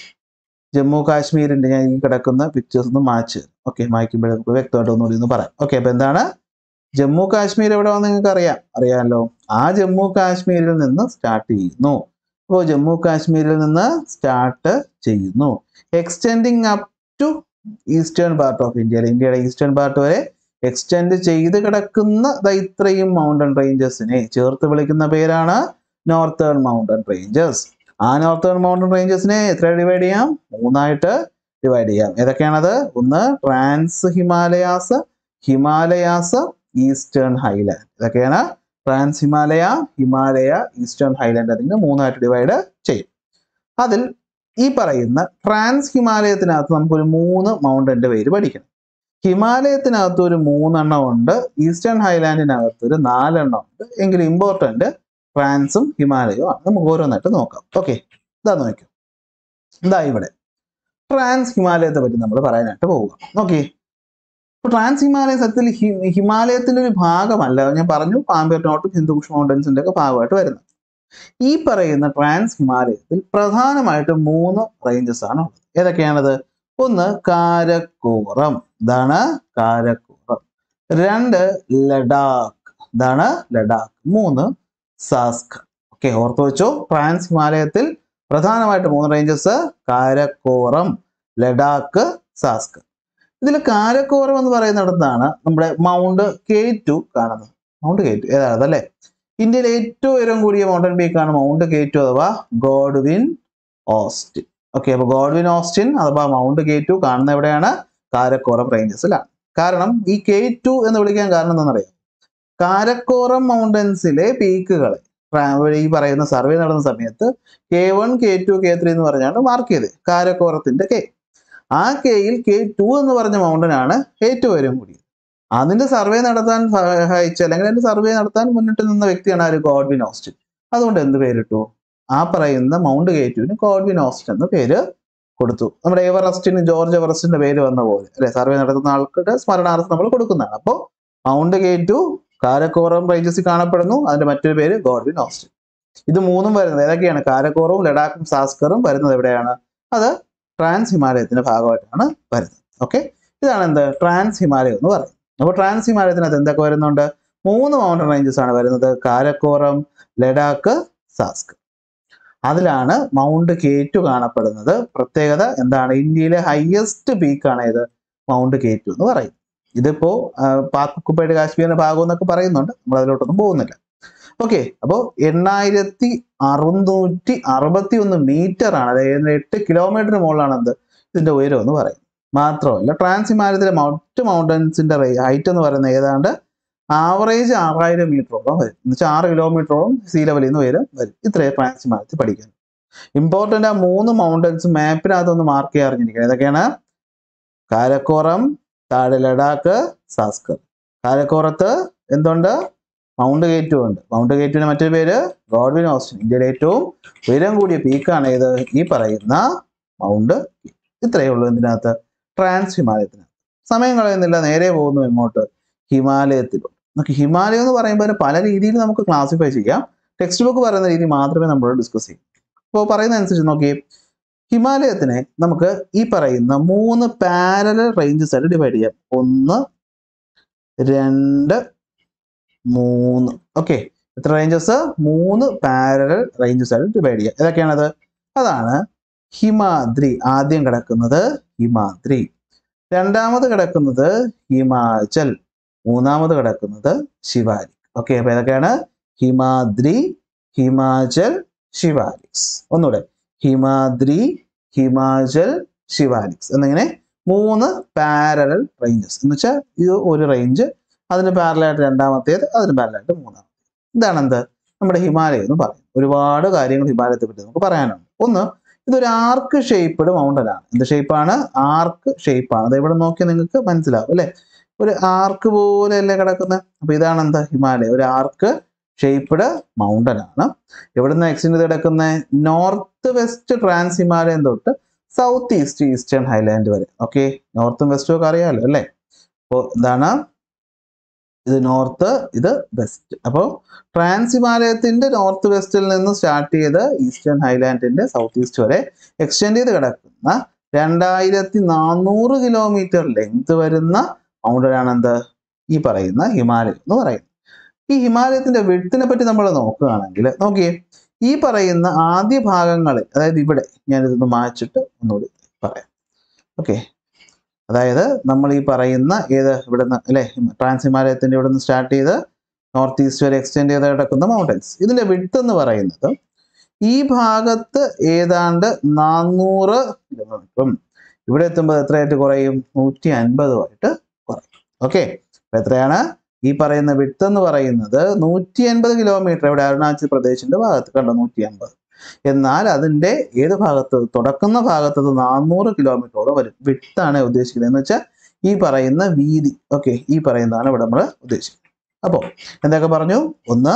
ജമ്മു കാശ്മീരിന്റെ ഞാൻ ഈ കിടക്കുന്ന പിക്ചേഴ്സ് ഒന്ന് മാച്ച് ഓക്കെ മായ്ക്കുമ്പോഴേ നമുക്ക് വ്യക്തമായിട്ട് ഒന്നുകൂടി ഒന്ന് പറയാം. ഓക്കെ, അപ്പൊ എന്താണ് ജമ്മു കാശ്മീർ എവിടെ വന്ന് നിങ്ങൾക്ക് അറിയാം അറിയാമല്ലോ. ആ ജമ്മു കാശ്മീരിൽ നിന്ന് സ്റ്റാർട്ട് ചെയ്യുന്നു. അപ്പോൾ ജമ്മു കാശ്മീരിൽ നിന്ന് സ്റ്റാർട്ട് ചെയ്യുന്നു extending up to eastern part of India, ഇന്ത്യയുടെ ഈസ്റ്റേൺ പാർട്ട് വരെ എക്സ്റ്റെൻഡ് ചെയ്ത് കിടക്കുന്ന ഇത്രയും മൗണ്ടൻ റേഞ്ചസിനെ ചേർത്ത് വിളിക്കുന്ന പേരാണ് നോർത്തേൺ മൗണ്ടൻ റേഞ്ചസ്. ആ നോർത്തേൺ മൗണ്ടൻ റേഞ്ചസിനെ എത്ര ഡിവൈഡ് ചെയ്യാം? മൂന്നായിട്ട് ഡിവൈഡ് ചെയ്യാം. ഏതൊക്കെയാണത്? ഒന്ന് trans Himalayas, Himalayas, eastern highland. ഇതൊക്കെയാണ് trans Himalaya, Himalaya, eastern highland. അതിന് മൂന്നായിട്ട് ഡിവൈഡ് ചെയ്യും. അതിൽ ഈ പറയുന്ന ട്രാൻസ് ഹിമാലയത്തിനകത്ത് നമുക്കൊരു മൂന്ന് മൗണ്ടന്റെ പേര് പഠിക്കണം. ഹിമാലയത്തിനകത്ത് ഒരു മൂന്നെണ്ണം ഉണ്ട്, ഈസ്റ്റേൺ ഹൈലാൻഡിനകത്ത് ഒരു നാലെണ്ണം ഉണ്ട്. എങ്കിലും ഇമ്പോർട്ടന്റ് ട്രാൻസും ഹിമാലയവും ആണ്. നമുക്ക് ഓരോന്നായിട്ട് നോക്കാം. ഓക്കെ, ഇതാ നോക്കാം. ഇതാ ഇവിടെ ട്രാൻസ് ഹിമാലയത്തെ പറ്റി നമ്മൾ പറയാനായിട്ട് പോവുക. ഓക്കെ, ഇപ്പൊ ട്രാൻസ് ഹിമാലയ സത്യത്തിൽ ഹിമാലയത്തിന്റെ ഒരു ഭാഗമല്ല. ഞാൻ പറഞ്ഞു പാമ്പേർ നോട്ടും ഹിന്ദുകുഷ് മൗണ്ടൻസിന്റെ ഒക്കെ ഭാഗമായിട്ട് വരുന്നത്. ഈ പറയുന്ന ട്രാൻസ് ഹിമാലയത്തിൽ പ്രധാനമായിട്ട് മൂന്ന് റേഞ്ചസ് ആണ് ഉള്ളത്. ഏതൊക്കെയാണത്? ഒന്ന് കാരക്കോറം, ഇതാണ് കാരക്കോറം. രണ്ട് ലഡാക്ക്, ഇതാണ് ലഡാക്ക്. മൂന്ന് സാസ്ക. ഓക്കെ, ഓർത്തു വെച്ചോ. ട്രാൻസ് ഹിമാലയത്തിൽ പ്രധാനമായിട്ട് മൂന്ന് റേഞ്ചസ്: കാരക്കോറം, ലഡാക്ക്, സാസ്ക. ഇതിൽ കാരക്കോറം എന്ന് പറയുന്നിടത്താണ് നമ്മുടെ മൗണ്ട് കെ ടു കാണുന്നത്. മൗണ്ട് കെ ടു ഏതാണ് അല്ലേ? ഇന്ത്യയിലെ ഏറ്റവും ഉയരം കൂടിയ മൗണ്ടൻ പീക്കാണ് മൗണ്ട് കെ ടു അഥവാ ഗോഡ്വിൻ ഓസ്റ്റിൻ. ഓക്കെ, അപ്പൊ ഗോഡ്വിൻ ഓസ്റ്റിൻ അഥവാ മൗണ്ട് കെ ടു കാണുന്ന എവിടെയാണ്? കാരക്കോറം റേഞ്ചസിലാണ്. കാരണം ഈ കെ ടു എന്ന് വിളിക്കാൻ കാരണം എന്താണെന്നറിയാം? കാരക്കോറം മൗണ്ടൻസിലെ പീക്കുകൾ ഈ പറയുന്ന സർവേ നടന്ന സമയത്ത് K one K two K three എന്ന് പറഞ്ഞാണ് മാർക്ക് ചെയ്ത് കാരക്കോറത്തിന്റെ കെ. ആ കെയിൽ കെ ടു എന്ന് പറഞ്ഞ മൗണ്ടൻ ആണ് ഏറ്റവും ഉയരം കൂടിയത്. അതിന്റെ സർവേ നടത്താൻ സഹായിച്ച അല്ലെങ്കിൽ അതിന്റെ സർവേ നടത്താൻ മുന്നിട്ട് നിന്ന വ്യക്തിയാണ് ആര്? Godwin Austen. അതുകൊണ്ട് എന്ത് പേരിട്ടു? ആ പറയുന്ന മൗണ്ട് കെ ടുവിന് ഗോഡ്വിൻ ഓസ്റ്റിൻ എന്ന പേര് കൊടുത്തു. നമ്മുടെ എവറസ്റ്റിന് ജോർജ് എവറസ്റ്റിന്റെ പേര് വന്ന പോലെ അല്ലെ, സർവേ നടത്തുന്ന ആൾക്കുടെ സ്മരണാർത്ഥം നമ്മൾ കൊടുക്കുന്നതാണ്. അപ്പോൾ മൗണ്ട് കെ ടു കാരക്കോറം റേഞ്ചസിൽ കാണപ്പെടുന്നു. അതിന്റെ മറ്റൊരു പേര് ഗോഡ്വിൻ ഓസ്റ്റിൻ. ഇത് മൂന്നും വരുന്നത് ഏതൊക്കെയാണ്? കാരക്കോറവും ലഡാക്കും സാസ്കറും വരുന്നത് എവിടെയാണ്? അത് ട്രാൻസ് ഹിമാലയത്തിന്റെ ഭാഗമായിട്ടാണ് വരുന്നത്. ഓക്കെ, ഇതാണ് എന്ത് ട്രാൻസ് ഹിമാലയം എന്ന് പറയുന്നത്. അപ്പോൾ ട്രാൻസ് ഹിമാലയത്തിനകത്ത് എന്തൊക്കെ വരുന്നുണ്ട്? മൂന്ന് മൗണ്ടൻ റേഞ്ചസ് ആണ് വരുന്നത്: കാരക്കോറം, ലഡാക്ക്, സാസ്കർ. അതിലാണ് മൗണ്ട് കെ ടു കാണപ്പെടുന്നത്. പ്രത്യേകത എന്താണ്? ഇന്ത്യയിലെ ഹയസ്റ്റ് പീക്കാണ് ഇത് മൗണ്ട് കെ ടു എന്ന് പറയും. ഇതിപ്പോ പാക് ഒക്കുപ്പൈഡ് കാശ്മീരിന്റെ ഭാഗം എന്നൊക്കെ പറയുന്നുണ്ട്, നമ്മൾ അതിലോട്ടൊന്നും പോകുന്നില്ല. ഓക്കെ, അപ്പോൾ എണ്ണായിരത്തി അറുന്നൂറ്റി അറുപത്തി ഒന്ന് മീറ്റർ ആണ്, അതായത് എട്ട് കിലോമീറ്റർ മുകളിലാണ് എന്ത് ഇതിന്റെ ഉയരം എന്ന് പറയും. മാത്രമല്ല ട്രാൻസ് ഹിമാലയത്തിലെ മറ്റ് മൗണ്ടൻസിന്റെ ഹൈറ്റ് എന്ന് പറയുന്നത് ഏതാണ്ട് ആവറേജ് ആറായിരം മീറ്ററോളം വരും. എന്ന് വെച്ചാൽ ആറ് കിലോമീറ്ററോളം സീ ലെവലിൽ നിന്ന് ഉയരം വരും. ഇത്രയും ട്രാൻസ് ഹിമാലയത്തിൽ പഠിക്കാൻ ഇമ്പോർട്ടൻ്റ്. ആ മൂന്ന് മൗണ്ടൻസ് മാപ്പിനകത്തൊന്ന് മാർക്ക് ചെയ്യാൻ അറിഞ്ഞിരിക്കുന്നത് ഏതൊക്കെയാണ്? കാരക്കോറം, താഴെ ലഡാക്ക്, സാസ്കർ. കാരക്കോറത്ത് എന്തുണ്ട്? മൗണ്ട് കെ ടു ഉണ്ട്. മൗണ്ട് കെ ടുവിന് മറ്റൊരു പേര് ഗോഡ്വിൻ ഓസ്റ്റിൻ. ഇന്ത്യയിലെ ഏറ്റവും ഉയരം കൂടിയ പീക്കാണ് ഏത്? ഈ പറയുന്ന മൗണ്ട്. ഇത്രയേ ഉള്ളൂ ഇതിനകത്ത് ട്രാൻസ് ഹിമാലയത്തിനകത്ത്. സമയം കളയുന്നില്ല, നേരെ പോകുന്നു എങ്ങോട്ട്? ഹിമാലയത്തിലോട്ട്. നമുക്ക് ഹിമാലയം എന്ന് പറയുമ്പോൾ പല രീതിയിൽ നമുക്ക് ക്ലാസിഫൈ ചെയ്യാം. ടെക്സ്റ്റ് ബുക്ക് പറയുന്ന രീതി മാത്രമേ നമ്മൾ ഡിസ്കസ് ചെയ്യൂ. അപ്പോൾ പറയുന്ന അനുസരിച്ച് നോക്കി, ഹിമാലയത്തിനെ നമുക്ക് ഈ പറയുന്ന മൂന്ന് പാരലൽ റേഞ്ചസ് ആയിട്ട് ഡിവൈഡ് ചെയ്യാം. ഒന്ന്, രണ്ട്, മൂന്ന്. ഓക്കെ, എത്ര റേഞ്ചസ്? മൂന്ന് പാരലൽ റേഞ്ചസ് ആയിട്ട് ഡിവൈഡ് ചെയ്യാം. ഏതൊക്കെയാണത്? അതാണ് ഹിമാദ്രി. ആദ്യം കിടക്കുന്നത് ഹിമാദ്രി, രണ്ടാമത് കിടക്കുന്നത് ഹിമാചൽ, മൂന്നാമത് കിടക്കുന്നത് ശിവാലിക്. ഓക്കെ, അപ്പൊ ഏതൊക്കെയാണ്? ഹിമാദ്രി, ഹിമാചൽ, ശിവാലിക്സ്. ഒന്നുകൂടെ, ഹിമാദ്രി, ഹിമാചൽ, ശിവാലിക്സ് എന്നിങ്ങനെ മൂന്ന് പാരലൽ റേഞ്ചസ്. എന്ന് വെച്ചാൽ ഇത് ഒരു റേഞ്ച്, അതിന് പാരലായിട്ട് രണ്ടാമത്തേത്, അതിന് പാരലായിട്ട് മൂന്നാമത്തേത്. ഇതാണ് എന്ത് നമ്മുടെ ഹിമാലയം എന്ന് പറയും. ഒരുപാട് കാര്യങ്ങൾ ഹിമാലയത്തെ പറ്റി നമുക്ക് പറയാനുണ്ട്. ഒന്ന്, ഇതൊരു ആർക്ക് ഷേപ്പ്ഡ് മൗണ്ടൻ ആണ്. എന്ത് ഷേപ്പാണ്? ആർക്ക് ഷേപ്പാണ്. അത് ഇവിടെ നോക്കിയാൽ നിങ്ങൾക്ക് മനസ്സിലാവും അല്ലെ, ഒരു ആർക്ക് പോലെ അല്ലേ കിടക്കുന്നത്. അപ്പൊ ഇതാണ് എന്താ ഹിമാലയം, ഒരു ആർക്ക് ഷേപ്പ്ഡ് മൗണ്ടൻ ആണ്. എവിടുന്ന് എക്സ്റ്റെൻഡ് ചെയ്ത് കിടക്കുന്നത്? നോർത്ത് വെസ്റ്റ് ട്രാൻസ് ഹിമാലയം തൊട്ട് സൗത്ത് ഈസ്റ്റ് ഈസ്റ്റേൺ ഹൈലാൻഡ് വരെ. ഓക്കെ, നോർത്തും വെസ്റ്റും ഒക്കെ അറിയാമല്ലോ അല്ലേ. അപ്പോൾ എന്താണ് ഇത്? നോർത്ത്, ഇത് വെസ്റ്റ്. അപ്പോൾ ട്രാൻസ് ഹിമാലയത്തിന്റെ നോർത്ത് വെസ്റ്റിൽ നിന്ന് സ്റ്റാർട്ട് ചെയ്ത് ഈസ്റ്റേൺ ഹൈലാൻഡിന്റെ സൗത്ത് ഈസ്റ്റ് വരെ എക്സ്റ്റെൻഡ് ചെയ്ത് കിടക്കുന്ന രണ്ടായിരത്തി നാനൂറ് കിലോമീറ്റർ ലെങ്ത് വരുന്ന മൗണ്ടനാണ് എന്ത് ഈ പറയുന്ന ഹിമാലയം എന്ന് പറയുന്നത്. ഈ ഹിമാലയത്തിന്റെ വിഡ്ത്തിനെ പറ്റി നമ്മൾ നോക്കുകയാണെങ്കിൽ നോക്കിയേ, ഈ പറയുന്ന ആദ്യ ഭാഗങ്ങളിൽ, അതായത് ഇവിടെ ഞാനിതൊന്ന് മായ്ച്ചിട്ട് ഒന്നുകൂടി പറയാം. ഓക്കെ, അതായത് നമ്മൾ ഈ പറയുന്ന ഏത് ഇവിടെ നിന്ന് അല്ലെ, ട്രാൻസ് ഹിമാലയത്തിന്റെ ഇവിടെ നിന്ന് സ്റ്റാർട്ട് ചെയ്ത് നോർത്ത് ഈസ്റ്റ് വരെ എക്സ്റ്റെൻഡ് ചെയ്ത് കിടക്കുന്ന മൗണ്ടൻസ്, ഇതിന്റെ വിഡ്ത്ത് എന്ന് പറയുന്നത് ഈ ഭാഗത്ത് ഏതാണ്ട് നാനൂറ് കിലോമീറ്ററും ഇവിടെ എത്തുമ്പോൾ എത്രയായിട്ട് കുറയും? നൂറ്റി അൻപതുമായിട്ട് കുറയും. ഓക്കെ, അപ്പൊ എത്രയാണ് ഈ പറയുന്ന വിഡ്ത്ത് എന്ന് പറയുന്നത്? നൂറ്റി അൻപത് കിലോമീറ്റർ. ഇവിടെ അരുണാചൽ പ്രദേശിന്റെ ഭാഗത്ത് കണ്ടോ നൂറ്റി അൻപത്. എന്നാൽ അതിന്റെ ഏത് ഭാഗത്ത്? തുടക്കുന്ന ഭാഗത്ത് നാനൂറ് കിലോമീറ്ററോളം വരും. വിഡ്ത്താണ് ഉദ്ദേശിക്കുന്നത്, എന്ന് വെച്ചാൽ ഈ പറയുന്ന വീതി. ഓക്കെ, ഈ പറയുന്നതാണ് ഇവിടെ നമ്മൾ ഉദ്ദേശിക്കുന്നത്. അപ്പോൾ എന്തൊക്കെ പറഞ്ഞു? ഒന്ന്,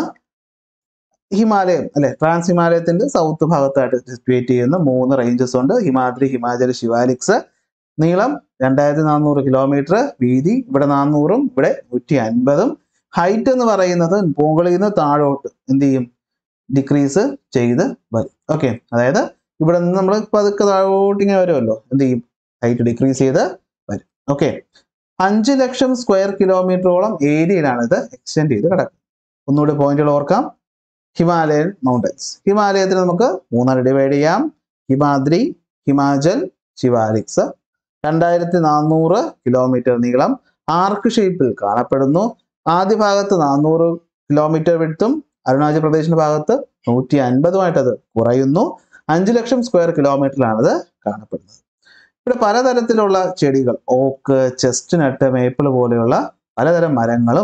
ഹിമാലയം അല്ലെ, ട്രാൻസ് ഹിമാലയത്തിന്റെ സൗത്ത് ഭാഗത്തായിട്ട് സിറ്റുവേറ്റ് ചെയ്യുന്ന മൂന്ന് റേഞ്ചസ് ഉണ്ട്. ഹിമാദ്രി, ഹിമാചൽ, ശിവാലിക്സ്. നീളം രണ്ടായിരത്തി നാനൂറ് കിലോമീറ്റർ, വീതി ഇവിടെ നാനൂറും ഇവിടെ നൂറ്റി അൻപതും. ഹൈറ്റ് എന്ന് പറയുന്നത് മുകളിൽ നിന്ന് താഴോട്ട് എന്ത് ചെയ്യും? ഡിക്രീസ് ചെയ്ത് വരും. ഓക്കെ, അതായത് ഇവിടെ നിന്ന് നമ്മൾ പതുക്കെ താഴോട്ട് ഇങ്ങനെ വരുമല്ലോ, എന്ത് ചെയ്യും? ഹൈറ്റ് ഡിക്രീസ് ചെയ്ത് വരും. ഓക്കെ, അഞ്ച് ലക്ഷം സ്ക്വയർ കിലോമീറ്ററോളം ഏരിയയിലാണ് ഇത് എക്സ്റ്റെൻഡ് ചെയ്ത് കിടക്കുന്നത്. ഒന്നുകൂടി പോയിന്റുകൾ ഓർക്കാം. ഹിമാലയൻ മൗണ്ടൻസ്, ഹിമാലയത്തിൽ നമുക്ക് മൂന്നാല് ഡിവൈഡ് ചെയ്യാം. ഹിമാദ്രി, ഹിമാചൽ, ശിവാലിക്സ്. രണ്ടായിരത്തി നാനൂറ് കിലോമീറ്റർ നീളം, ആർക്ക് ഷേപ്പിൽ കാണപ്പെടുന്നു. ആദ്യ ഭാഗത്ത് നാനൂറ് കിലോമീറ്റർ വിഡ്ത്തും അരുണാചൽ പ്രദേശിന്റെ ഭാഗത്ത് നൂറ്റി അൻപതുമായിട്ട് അത് കുറയുന്നു. അഞ്ചു ലക്ഷം സ്ക്വയർ കിലോമീറ്ററിലാണത് കാണപ്പെടുന്നത്. ഇവിടെ പലതരത്തിലുള്ള ചെടികൾ, ഓക്ക്, ചെസ്റ്റ്നട്ട്, മേപ്പിൾ പോലെയുള്ള പലതരം മരങ്ങളും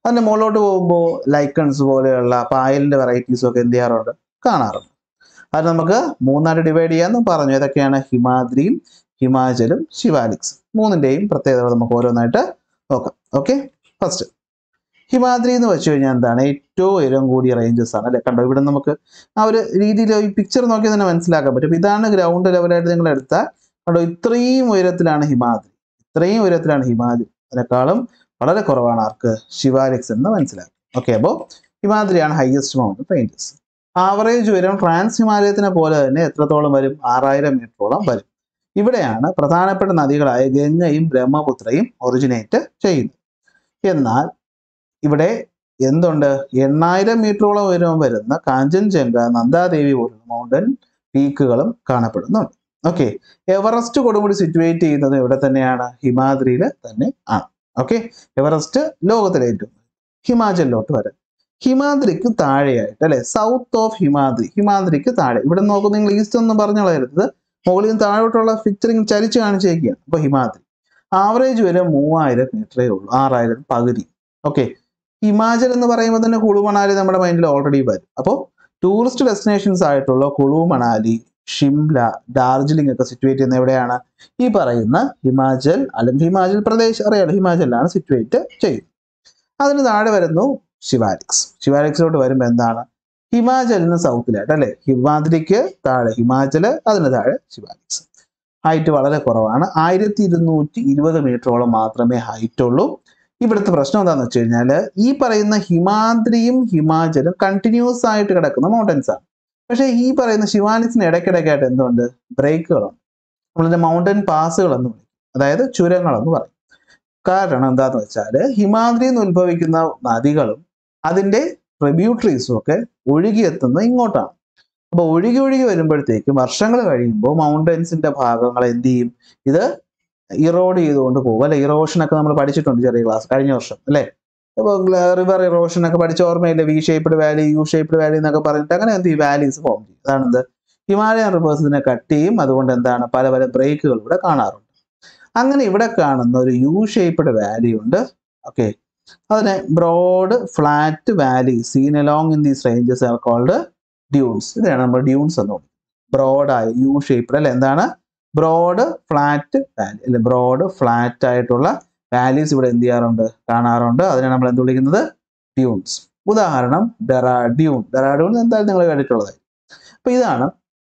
അതിൻ്റെ മുകളിലോട്ട് പോകുമ്പോൾ ലൈക്കൺസ് പോലെയുള്ള പായലിൻ്റെ വെറൈറ്റീസും ഒക്കെ എന്ത് ചെയ്യാറുണ്ട്, കാണാറുണ്ട്. അത് നമുക്ക് മൂന്നായിട്ട് ഡിവൈഡ് ചെയ്യാമെന്ന് പറഞ്ഞു. ഏതൊക്കെയാണ്? ഹിമാദ്രിയും ഹിമാചലും ശിവാലിക്സും. മൂന്നിൻ്റെയും പ്രത്യേകതകൾ നമുക്ക് ഓരോന്നായിട്ട് നോക്കാം. ഓക്കെ, ഫസ്റ്റ് ഹിമാദ്രി എന്ന് വെച്ച് കഴിഞ്ഞാൽ എന്താണ്? ഏറ്റവും ഉയരം കൂടിയ റേഞ്ചസ് ആണ് അല്ലേ. കണ്ടോ, ഇവിടെ നമുക്ക് ആ ഒരു രീതിയിൽ ഈ പിക്ചർ നോക്കി തന്നെ മനസ്സിലാക്കാൻ പറ്റും. ഇതാണ് ഗ്രൗണ്ട് ലെവലായിട്ട് നിങ്ങൾ എടുത്താൽ കണ്ടോ, ഇത്രയും ഉയരത്തിലാണ് ഹിമാദ്രി, ഇത്രയും ഉയരത്തിലാണ് ഹിമാദ്രി. അതിനേക്കാളും വളരെ കുറവാണ് ആർക്ക്? ശിവാലിക്സ് എന്ന് മനസ്സിലാക്കും. ഓക്കെ, അപ്പോൾ ഹിമാദ്രിയാണ് ഹയസ്റ്റ് മൗണ്ടൻ റേഞ്ചസ്. ആവറേജ് ഉയരം ട്രാൻസ് ഹിമാലയത്തിനെ പോലെ തന്നെ എത്രത്തോളം വരും? ആറായിരം മീറ്ററോളം വരും. ഇവിടെയാണ് പ്രധാനപ്പെട്ട നദികളായ ഗംഗയും ബ്രഹ്മപുത്രയും ഒറിജിനേറ്റ് ചെയ്യുന്നത്. എന്നാൽ ഇവിടെ എന്തുണ്ട്? എണ്ണായിരം മീറ്ററോളം ഉയരം വരുന്ന കാഞ്ചൻജംഗ, നന്ദാദേവി പോലുള്ള മൗണ്ടൻ പീക്കുകളും കാണപ്പെടുന്നുണ്ട്. ഓക്കെ, എവറസ്റ്റ് കൊടുമുടി സിറ്റുവേറ്റ് ചെയ്യുന്നത് ഇവിടെ തന്നെയാണ്, ഹിമാദ്രിയിൽ തന്നെ ആണ്. ഓക്കെ, എവറസ്റ്റ് ലോകത്തിലെ ഏറ്റവും. ഹിമാചലിലോട്ട് വരാം. ഹിമാദ്രിക്ക് താഴെയായിട്ട് അല്ലെ, സൗത്ത് ഓഫ് ഹിമാദ്രി, ഹിമാദ്രിക്ക് താഴെ. ഇവിടെ നോക്കും നിങ്ങൾ, ഈസ്റ്റ് ഒന്നും പറഞ്ഞു കളയരുത്, മുകളിൽ നിന്ന് താഴോട്ടുള്ള പിക്ചറിങ് ചരിച്ച് കാണിച്ചേക്കുകയാണ്. അപ്പോൾ ഹിമാദ്രി ആവറേജ് വരെ മൂവായിരം മീറ്ററേ ഉള്ളൂ, ആറായിരം പകുതി. ഓക്കെ, ഹിമാചൽ എന്ന് പറയുമ്പോൾ തന്നെ കുളു മണാലി നമ്മുടെ മൈൻഡിൽ ഓൾറെഡി വരും. അപ്പോൾ ടൂറിസ്റ്റ് ഡെസ്റ്റിനേഷൻസ് ആയിട്ടുള്ള കുളു മണാലി, ഷിംല, ഡാർജിലിംഗ് ഒക്കെ സിറ്റുവേറ്റ് ചെയ്യുന്ന എവിടെയാണ്? ഈ പറയുന്ന ഹിമാചൽ അല്ലെങ്കിൽ ഹിമാചൽ പ്രദേശ്, അറിയാലോ ഹിമാചലിലാണ് സിറ്റുവേറ്റ് ചെയ്യുന്നത്. അതിന് താഴെ വരുന്നു ശിവാലിക്സ്. ശിവാലിക്സിലോട്ട് വരുമ്പോൾ എന്താണ്? ഹിമാചലിന് സൗത്തിലായിട്ട് അല്ലെ, ഹിമാദ്രിക്ക് താഴെ ഹിമാചല്, അതിന് താഴെ ശിവാലിക്സ്. ഹൈറ്റ് വളരെ കുറവാണ്, ആയിരത്തി ഇരുന്നൂറ്റി ഇരുപത് മീറ്ററോളം മാത്രമേ ഹൈറ്റ് ഉള്ളൂ. ഇവിടുത്തെ പ്രശ്നം എന്താണെന്ന് വെച്ച് കഴിഞ്ഞാൽ ഈ പറയുന്ന ഹിമാദ്രിയും ഹിമാചലും കണ്ടിന്യൂസ് ആയിട്ട് കിടക്കുന്ന മൗണ്ടൻസ് ആണ്. പക്ഷേ ഈ പറയുന്ന ശിവാലിക്സിന് ഇടയ്ക്കിടയ്ക്കായിട്ട് എന്തുണ്ട്? ബ്രേക്കുകളുണ്ട്. നമ്മളിതിന്റെ മൗണ്ടൻ പാസുകൾ എന്ന് പറയും, അതായത് ചുരങ്ങളെന്ന് പറയും. കാരണം എന്താന്ന് വെച്ചാൽ ഹിമാദ്രിയിൽ നിന്ന് ഉത്ഭവിക്കുന്ന നദികളും അതിൻ്റെ ട്രിബ്യൂട്ടറീസും ഒക്കെ ഒഴുകിയെത്തുന്നത് ഇങ്ങോട്ടാണ്. അപ്പോൾ ഒഴുകി ഒഴുകി വരുമ്പോഴത്തേക്കും വർഷങ്ങൾ കഴിയുമ്പോൾ മൗണ്ടൻസിന്റെ ഭാഗങ്ങൾ എന്ത് ചെയ്യും? ഇത് ഇറോഡ് ചെയ്തുകൊണ്ട് പോകും അല്ലെ. ഇറോഷനൊക്കെ നമ്മൾ പഠിച്ചിട്ടുണ്ട് ചെറിയ ക്ലാസ് കഴിഞ്ഞ വർഷം അല്ലേ. അപ്പോൾ റിവർ ഇറോഷൻ ഒക്കെ പഠിച്ച ഓർമ്മയില്ല, V shaped valley, U shaped valley എന്നൊക്കെ പറഞ്ഞിട്ട് അങ്ങനെ എന്ത് ചെയ്യും? വാലീസ് ഫോം ചെയ്യും. അതാണ് എന്ത്? ഹിമാലയൻ റിവേഴ്സ് ഇതിനെ കട്ട് ചെയ്യും. അതുകൊണ്ട് എന്താണ്? പല പല ബ്രേക്കുകൾ ഇവിടെ കാണാറുണ്ട്. അങ്ങനെ ഇവിടെ കാണുന്ന ഒരു യു ഷേപ്ഡ് വാലി ഉണ്ട്. ഓക്കെ, അതിനെ broad flat valley seen along in these ranges are called dunes. ഇതാണ് നമ്മൾ ഡ്യൂൺസ് എന്ന് പറയുന്നത്. ബ്രോഡായ യു ഷേപ്ഡ് അല്ലെ, എന്താണ്? ബ്രോഡ് ഫ്ലാറ്റ് വാലി അല്ലെ, ബ്രോഡ് ഫ്ലാറ്റ് ആയിട്ടുള്ള വാലീസ് ഇവിടെ എന്ത് ചെയ്യാറുണ്ട്? കാണാറുണ്ട്. അതിനെ നമ്മൾ എന്ത് വിളിക്കുന്നത്? ഡ്യൂൺസ്. ഉദാഹരണം ഡെറാഡ്യൂൺ. ഡെറാഡ്യൂൺ എന്തായാലും നിങ്ങൾ കേട്ടിട്ടുള്ളത്. അപ്പൊ ഇതാണ്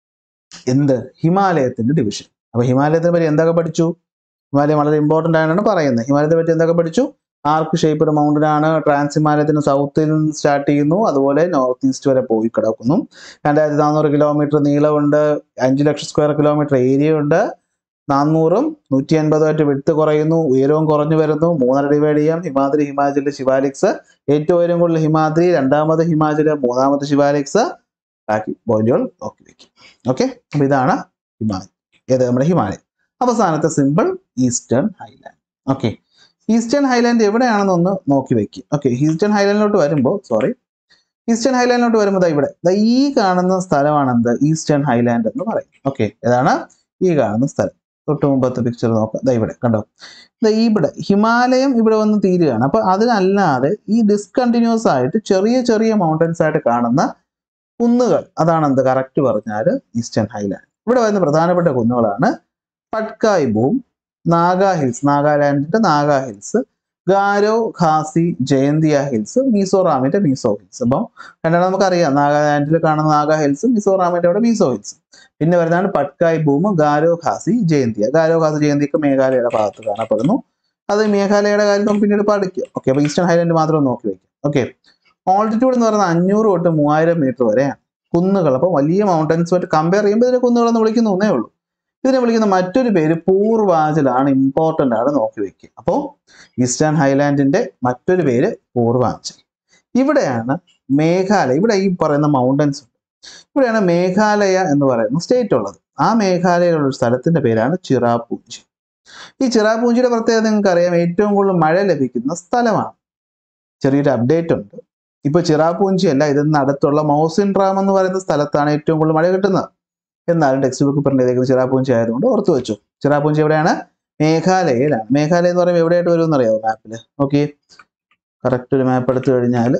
എന്ത്? ഹിമാലയത്തിന്റെ ഡിവിഷൻ. അപ്പൊ ഹിമാലയത്തിനെ പറ്റി എന്തൊക്കെ പഠിച്ചു? ഹിമാലയം വളരെ ഇമ്പോർട്ടൻ്റ് ആയിട്ടാണ് പറയുന്നത്. ഹിമാലയത്തെ പറ്റി എന്തൊക്കെ പഠിച്ചു? ആർക്ക് ഷേപ്പ്ഡ് മൗണ്ടൻ ആണ്, ട്രാൻസ് ഹിമാലയത്തിന് സൗത്തിൽ നിന്ന് സ്റ്റാർട്ട് ചെയ്യുന്നു, അതുപോലെ നോർത്ത് ഈസ്റ്റ് വരെ പോയി കിടക്കുന്നു. രണ്ടായിരത്തി നാനൂറ് കിലോമീറ്റർ നീളമുണ്ട്, അഞ്ചു ലക്ഷം സ്ക്വയർ കിലോമീറ്റർ ഏരിയ ഉണ്ട്, നാനൂറും നൂറ്റി അൻപതുമായിട്ട് വിട്ട് കുറയുന്നു, ഉയരവും കുറഞ്ഞു വരുന്നു. മൂന്നര ഡിവൈഡ് ചെയ്യാം, ഹിമാദ്രി, ഹിമാചൽ, ശിവാലിക്സ്. ഏറ്റവും ഉയരം കൂടുതൽ ഹിമാദ്രി, രണ്ടാമത് ഹിമാചൽ, മൂന്നാമത് ശിവാലിക്സ്. ബാക്കി പോയിന്റുകൾ നോക്കി വെക്കും. ഓക്കെ, അപ്പൊ ഇതാണ് ഹിമാലയം. ഏത്? നമ്മുടെ ഹിമാലയം. അവസാനത്തെ simple eastern highland. Okay, eastern highland എവിടെയാണെന്ന് ഒന്ന് നോക്കി വെക്കും. ഓക്കെ, ഈസ്റ്റേൺ ഹൈലാൻഡിലോട്ട് വരുമ്പോൾ സോറി ഈസ്റ്റേൺ ഹൈലാൻഡിലോട്ട് വരുമ്പോൾ ഇവിടെ ഈ കാണുന്ന സ്ഥലമാണ് എന്ത്? ഈസ്റ്റേൺ ഹൈലാൻഡ് എന്ന് പറയും. ഓക്കെ, ഏതാണ് ഈ കാണുന്ന സ്ഥലം? തൊട്ട് മുമ്പത്തെ പിക്ചർ നോക്കാം. ദാ ഇവിടെ കണ്ടോ, ഇവിടെ ഹിമാലയം ഇവിടെ വന്ന് തീരുകയാണ്. അപ്പൊ അതിനല്ലാതെ ഈ ഡിസ്കണ്ടിന്യൂസ് ആയിട്ട് ചെറിയ ചെറിയ മൗണ്ടൻസ് ആയിട്ട് കാണുന്ന കുന്നുകൾ, അതാണ് എന്ത്? കറക്റ്റ് പറഞ്ഞാൽ ഈസ്റ്റേൺ ഹൈലാൻഡ്. ഇവിടെ വരുന്ന പ്രധാനപ്പെട്ട കുന്നുകളാണ് പട്കായ് ബൂം, നാഗാ ഹിൽസ്, നാഗാലാൻഡിന്റെ നാഗാ ഹിൽസ്, ഗാരോ ഖാസി ജയന്തിയ ഹിൽസ്, മിസോറാമിന്റെ മിസോ ഹിൽസ്. അപ്പം രണ്ടാണ് നമുക്കറിയാം, നാഗാലാൻഡിൽ കാണുന്ന നാഗാ ഹിൽസും മിസോറാമിന്റെ അവിടെ മിസോ ഹിൽസും. പിന്നെ വരുന്നതാണ് പട്കായ് ബൂം, ഗാരോ ഖാസി ജയന്തിയ. ഗാരോ ഖാസി ജയന്തിയൊക്കെ മേഘാലയയുടെ ഭാഗത്ത് കാണപ്പെടുന്നു. അത് മേഘാലയയുടെ കാര്യം നമുക്ക് പിന്നീട് പഠിക്കാം. ഓക്കെ, അപ്പൊ ഈസ്റ്റേൺ ഹൈലാൻഡ് മാത്രം നോക്കി വയ്ക്കാം. ഓക്കെ, ഓൾട്ടിറ്റ്യൂഡ് എന്ന് പറയുന്നത് അഞ്ഞൂറ് തൊട്ട് മൂവായിരം മീറ്റർ വരെയാണ് കുന്നുകൾ. അപ്പോൾ വലിയ മൗണ്ടൻസുമായിട്ട് കമ്പയർ ചെയ്യുമ്പോൾ ഇതിനെ കുന്നുകളെന്ന് വിളിക്കുന്നേ ഉള്ളൂ. ഇതിനെ വിളിക്കുന്ന മറ്റൊരു പേര് പൂർവാഞ്ചലാണ്. ഇമ്പോർട്ടൻ്റ് ആണ്, നോക്കി വെക്കുക. അപ്പോൾ ഈസ്റ്റേൺ ഹൈലാൻഡിന്റെ മറ്റൊരു പേര് പൂർവാഞ്ചൽ. ഇവിടെയാണ് മേഘാലയ, ഇവിടെ ഈ പറയുന്ന മൗണ്ടൻസ് ഉണ്ട്. ഇവിടെയാണ് മേഘാലയ എന്ന് പറയുന്ന സ്റ്റേറ്റ് ഉള്ളത്. ആ മേഘാലയയിലുള്ള ഒരു സ്ഥലത്തിന്റെ പേരാണ് ചിറാപൂഞ്ചി. ഈ ചിറാപൂഞ്ചിയുടെ പ്രത്യേകത നിങ്ങൾക്ക് അറിയാം, ഏറ്റവും കൂടുതൽ മഴ ലഭിക്കുന്ന സ്ഥലമാണ്. ചെറിയൊരു അപ്ഡേറ്റ് ഉണ്ട്. ഇപ്പൊ ചിറാപൂഞ്ചി അല്ല, ഇതിന് അടുത്തുള്ള മൗസിൻ റാം എന്ന് പറയുന്ന സ്ഥലത്താണ് ഏറ്റവും കൂടുതൽ മഴ കിട്ടുന്നത്. എന്നാലും ടെക്സ്റ്റ് ബുക്ക് പ്രിന്റ് ചെയ്തേക്കുന്നത് ചിറാപൂഞ്ചി ആയതുകൊണ്ട് ഓർത്തു വെച്ചു. ചിറാപൂഞ്ചി എവിടെയാണ്? മേഘാലയയിലാണ്. മേഘാലയ എന്ന് പറയുമ്പോൾ എവിടെയായിട്ട് വരും എന്നറിയാമോ മാപ്പിൽ? ഓക്കെ, കറക്റ്റ് ഒരു മാപ്പ് എടുത്തു കഴിഞ്ഞാൽ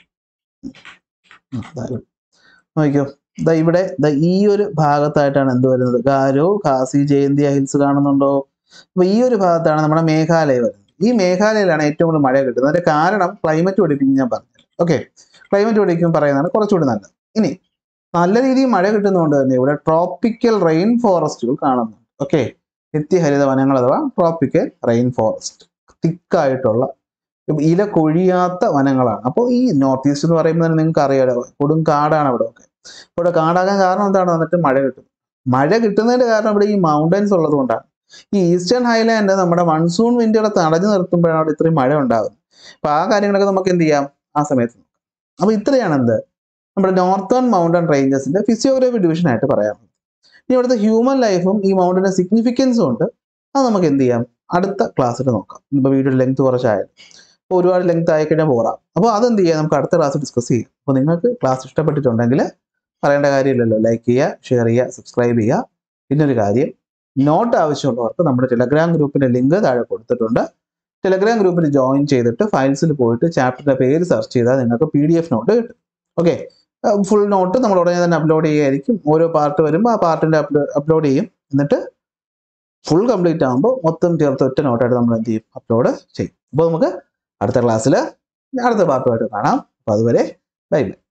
നോക്കിക്കോ, ദാ ഇവിടെ ദാ ഈ ഒരു ഭാഗത്തായിട്ടാണ് എന്ത് വരുന്നത്, ഗാരോ, ഖാസി, ജയന്തിയ ഹിൽസ് കാണുന്നുണ്ടോ? അപ്പൊ ഈ ഒരു ഭാഗത്താണ് നമ്മുടെ മേഘാലയ വരുന്നത്. ഈ മേഘാലയയിലാണ് ഏറ്റവും കൂടുതൽ മഴ കിട്ടുന്നത്. അതിന്റെ കാരണം ക്ലൈമറ്റ് പഠിപ്പിക്കും ഞാൻ പറഞ്ഞു. ഓക്കെ, ക്ലൈമറ്റ് പഠിക്കും പറയുന്നതാണ് കുറച്ചുകൂടി നല്ലത്. ഇനി നല്ല രീതിയിൽ മഴ കിട്ടുന്നതുകൊണ്ട് തന്നെ ഇവിടെ ട്രോപ്പിക്കൽ റെയിൻ ഫോറസ്റ്റുകൾ കാണുന്നുണ്ട്. ഓക്കെ, നിത്യഹരിത വനങ്ങൾ അഥവാ ട്രോപ്പിക്കൽ റെയിൻ ഫോറസ്റ്റ്, തിക്കായിട്ടുള്ള ഇല കൊഴിയാത്ത വനങ്ങളാണ്. അപ്പോൾ ഈ നോർത്ത് ഈസ്റ്റ് എന്ന് പറയുമ്പോൾ തന്നെ നിങ്ങൾക്ക് അറിയാലോ, കൊടും കാടാണ് അവിടെ ഒക്കെ. ഇവിടെ കാടാകാൻ കാരണം എന്താണ്? വന്നിട്ട് മഴ കിട്ടും. മഴ കിട്ടുന്നതിന്റെ കാരണം ഇവിടെ ഈ മൗണ്ടൻസ് ഉള്ളത് കൊണ്ടാണ്. ഈ ഈസ്റ്റേൺ ഹൈലാൻഡ് നമ്മുടെ മൺസൂൺ വിൻഡുകളെ തടഞ്ഞു നിർത്തുമ്പോഴാണ് അവിടെ ഇത്രയും മഴ ഉണ്ടാകുന്നത്. അപ്പൊ ആ കാര്യങ്ങളൊക്കെ നമുക്ക് എന്ത് ചെയ്യാം ആ സമയത്ത് നോക്കാം. അപ്പൊ ഇത്രയാണ് എന്ത് നമ്മുടെ നോർത്തേൺ മൗണ്ടൻ റേഞ്ചസിന്റെ ഫിസിയോഗ്രഫി ഡിവിഷൻ ആയിട്ട് പറയാം. ഇനി ഇവിടുത്തെ ഹ്യൂമൻ ലൈഫും ഈ മൗണ്ടന്റെ സിഗ്നിഫിക്കൻസും ഉണ്ട്. അത് നമുക്ക് എന്ത് ചെയ്യാം അടുത്ത ക്ലാസ്സിൽ നോക്കാം. ഇപ്പൊ വീഡിയോ ലെങ്ത് കുറച്ചായാലും അപ്പോൾ ഒരുപാട് ലെങ്ത് ആയി കഴിഞ്ഞാൽ പോറാം. അപ്പോൾ അതെന്ത് ചെയ്യാം നമുക്ക് അടുത്ത ക്ലാസ് ഡിസ്കസ് ചെയ്യാം. അപ്പോൾ നിങ്ങൾക്ക് ക്ലാസ് ഇഷ്ടപ്പെട്ടിട്ടുണ്ടെങ്കിൽ പറയേണ്ട കാര്യമില്ലല്ലോ, ലൈക്ക് ചെയ്യുക, ഷെയർ ചെയ്യുക, സബ്സ്ക്രൈബ് ചെയ്യുക. പിന്നൊരു കാര്യം, നോട്ട് ആവശ്യമുള്ളവർക്ക് നമ്മുടെ ടെലഗ്രാം ഗ്രൂപ്പിന്റെ ലിങ്ക് താഴെ കൊടുത്തിട്ടുണ്ട്. ടെലഗ്രാം ഗ്രൂപ്പിൽ ജോയിൻ ചെയ്തിട്ട് ഫയൽസിൽ പോയിട്ട് ചാപ്റ്ററിന്റെ പേര് സെർച്ച് ചെയ്താൽ നിങ്ങൾക്ക് പി ഡി എഫ് നോട്ട് കിട്ടും. ഓക്കെ, ഫുൾ നോട്ട് നമ്മൾ ഉടനെ തന്നെ അപ്ലോഡ് ചെയ്യുകയായിരിക്കും. ഓരോ പാർട്ട് വരുമ്പോൾ ആ പാർട്ടിന്റെ അപ്ലോഡ് ചെയ്യും. എന്നിട്ട് ഫുൾ കംപ്ലീറ്റ് ആകുമ്പോൾ മൊത്തം ചേർത്ത് ഒറ്റ നോട്ടായിട്ട് നമ്മൾ എന്ത് ചെയ്യും അപ്ലോഡ് ചെയ്യും. അപ്പോൾ നമുക്ക് അടുത്ത ക്ലാസ്സിൽ അടുത്ത പാർട്ടുമായിട്ട് കാണാം. അപ്പോൾ അതുവരെ ബൈ ബൈ.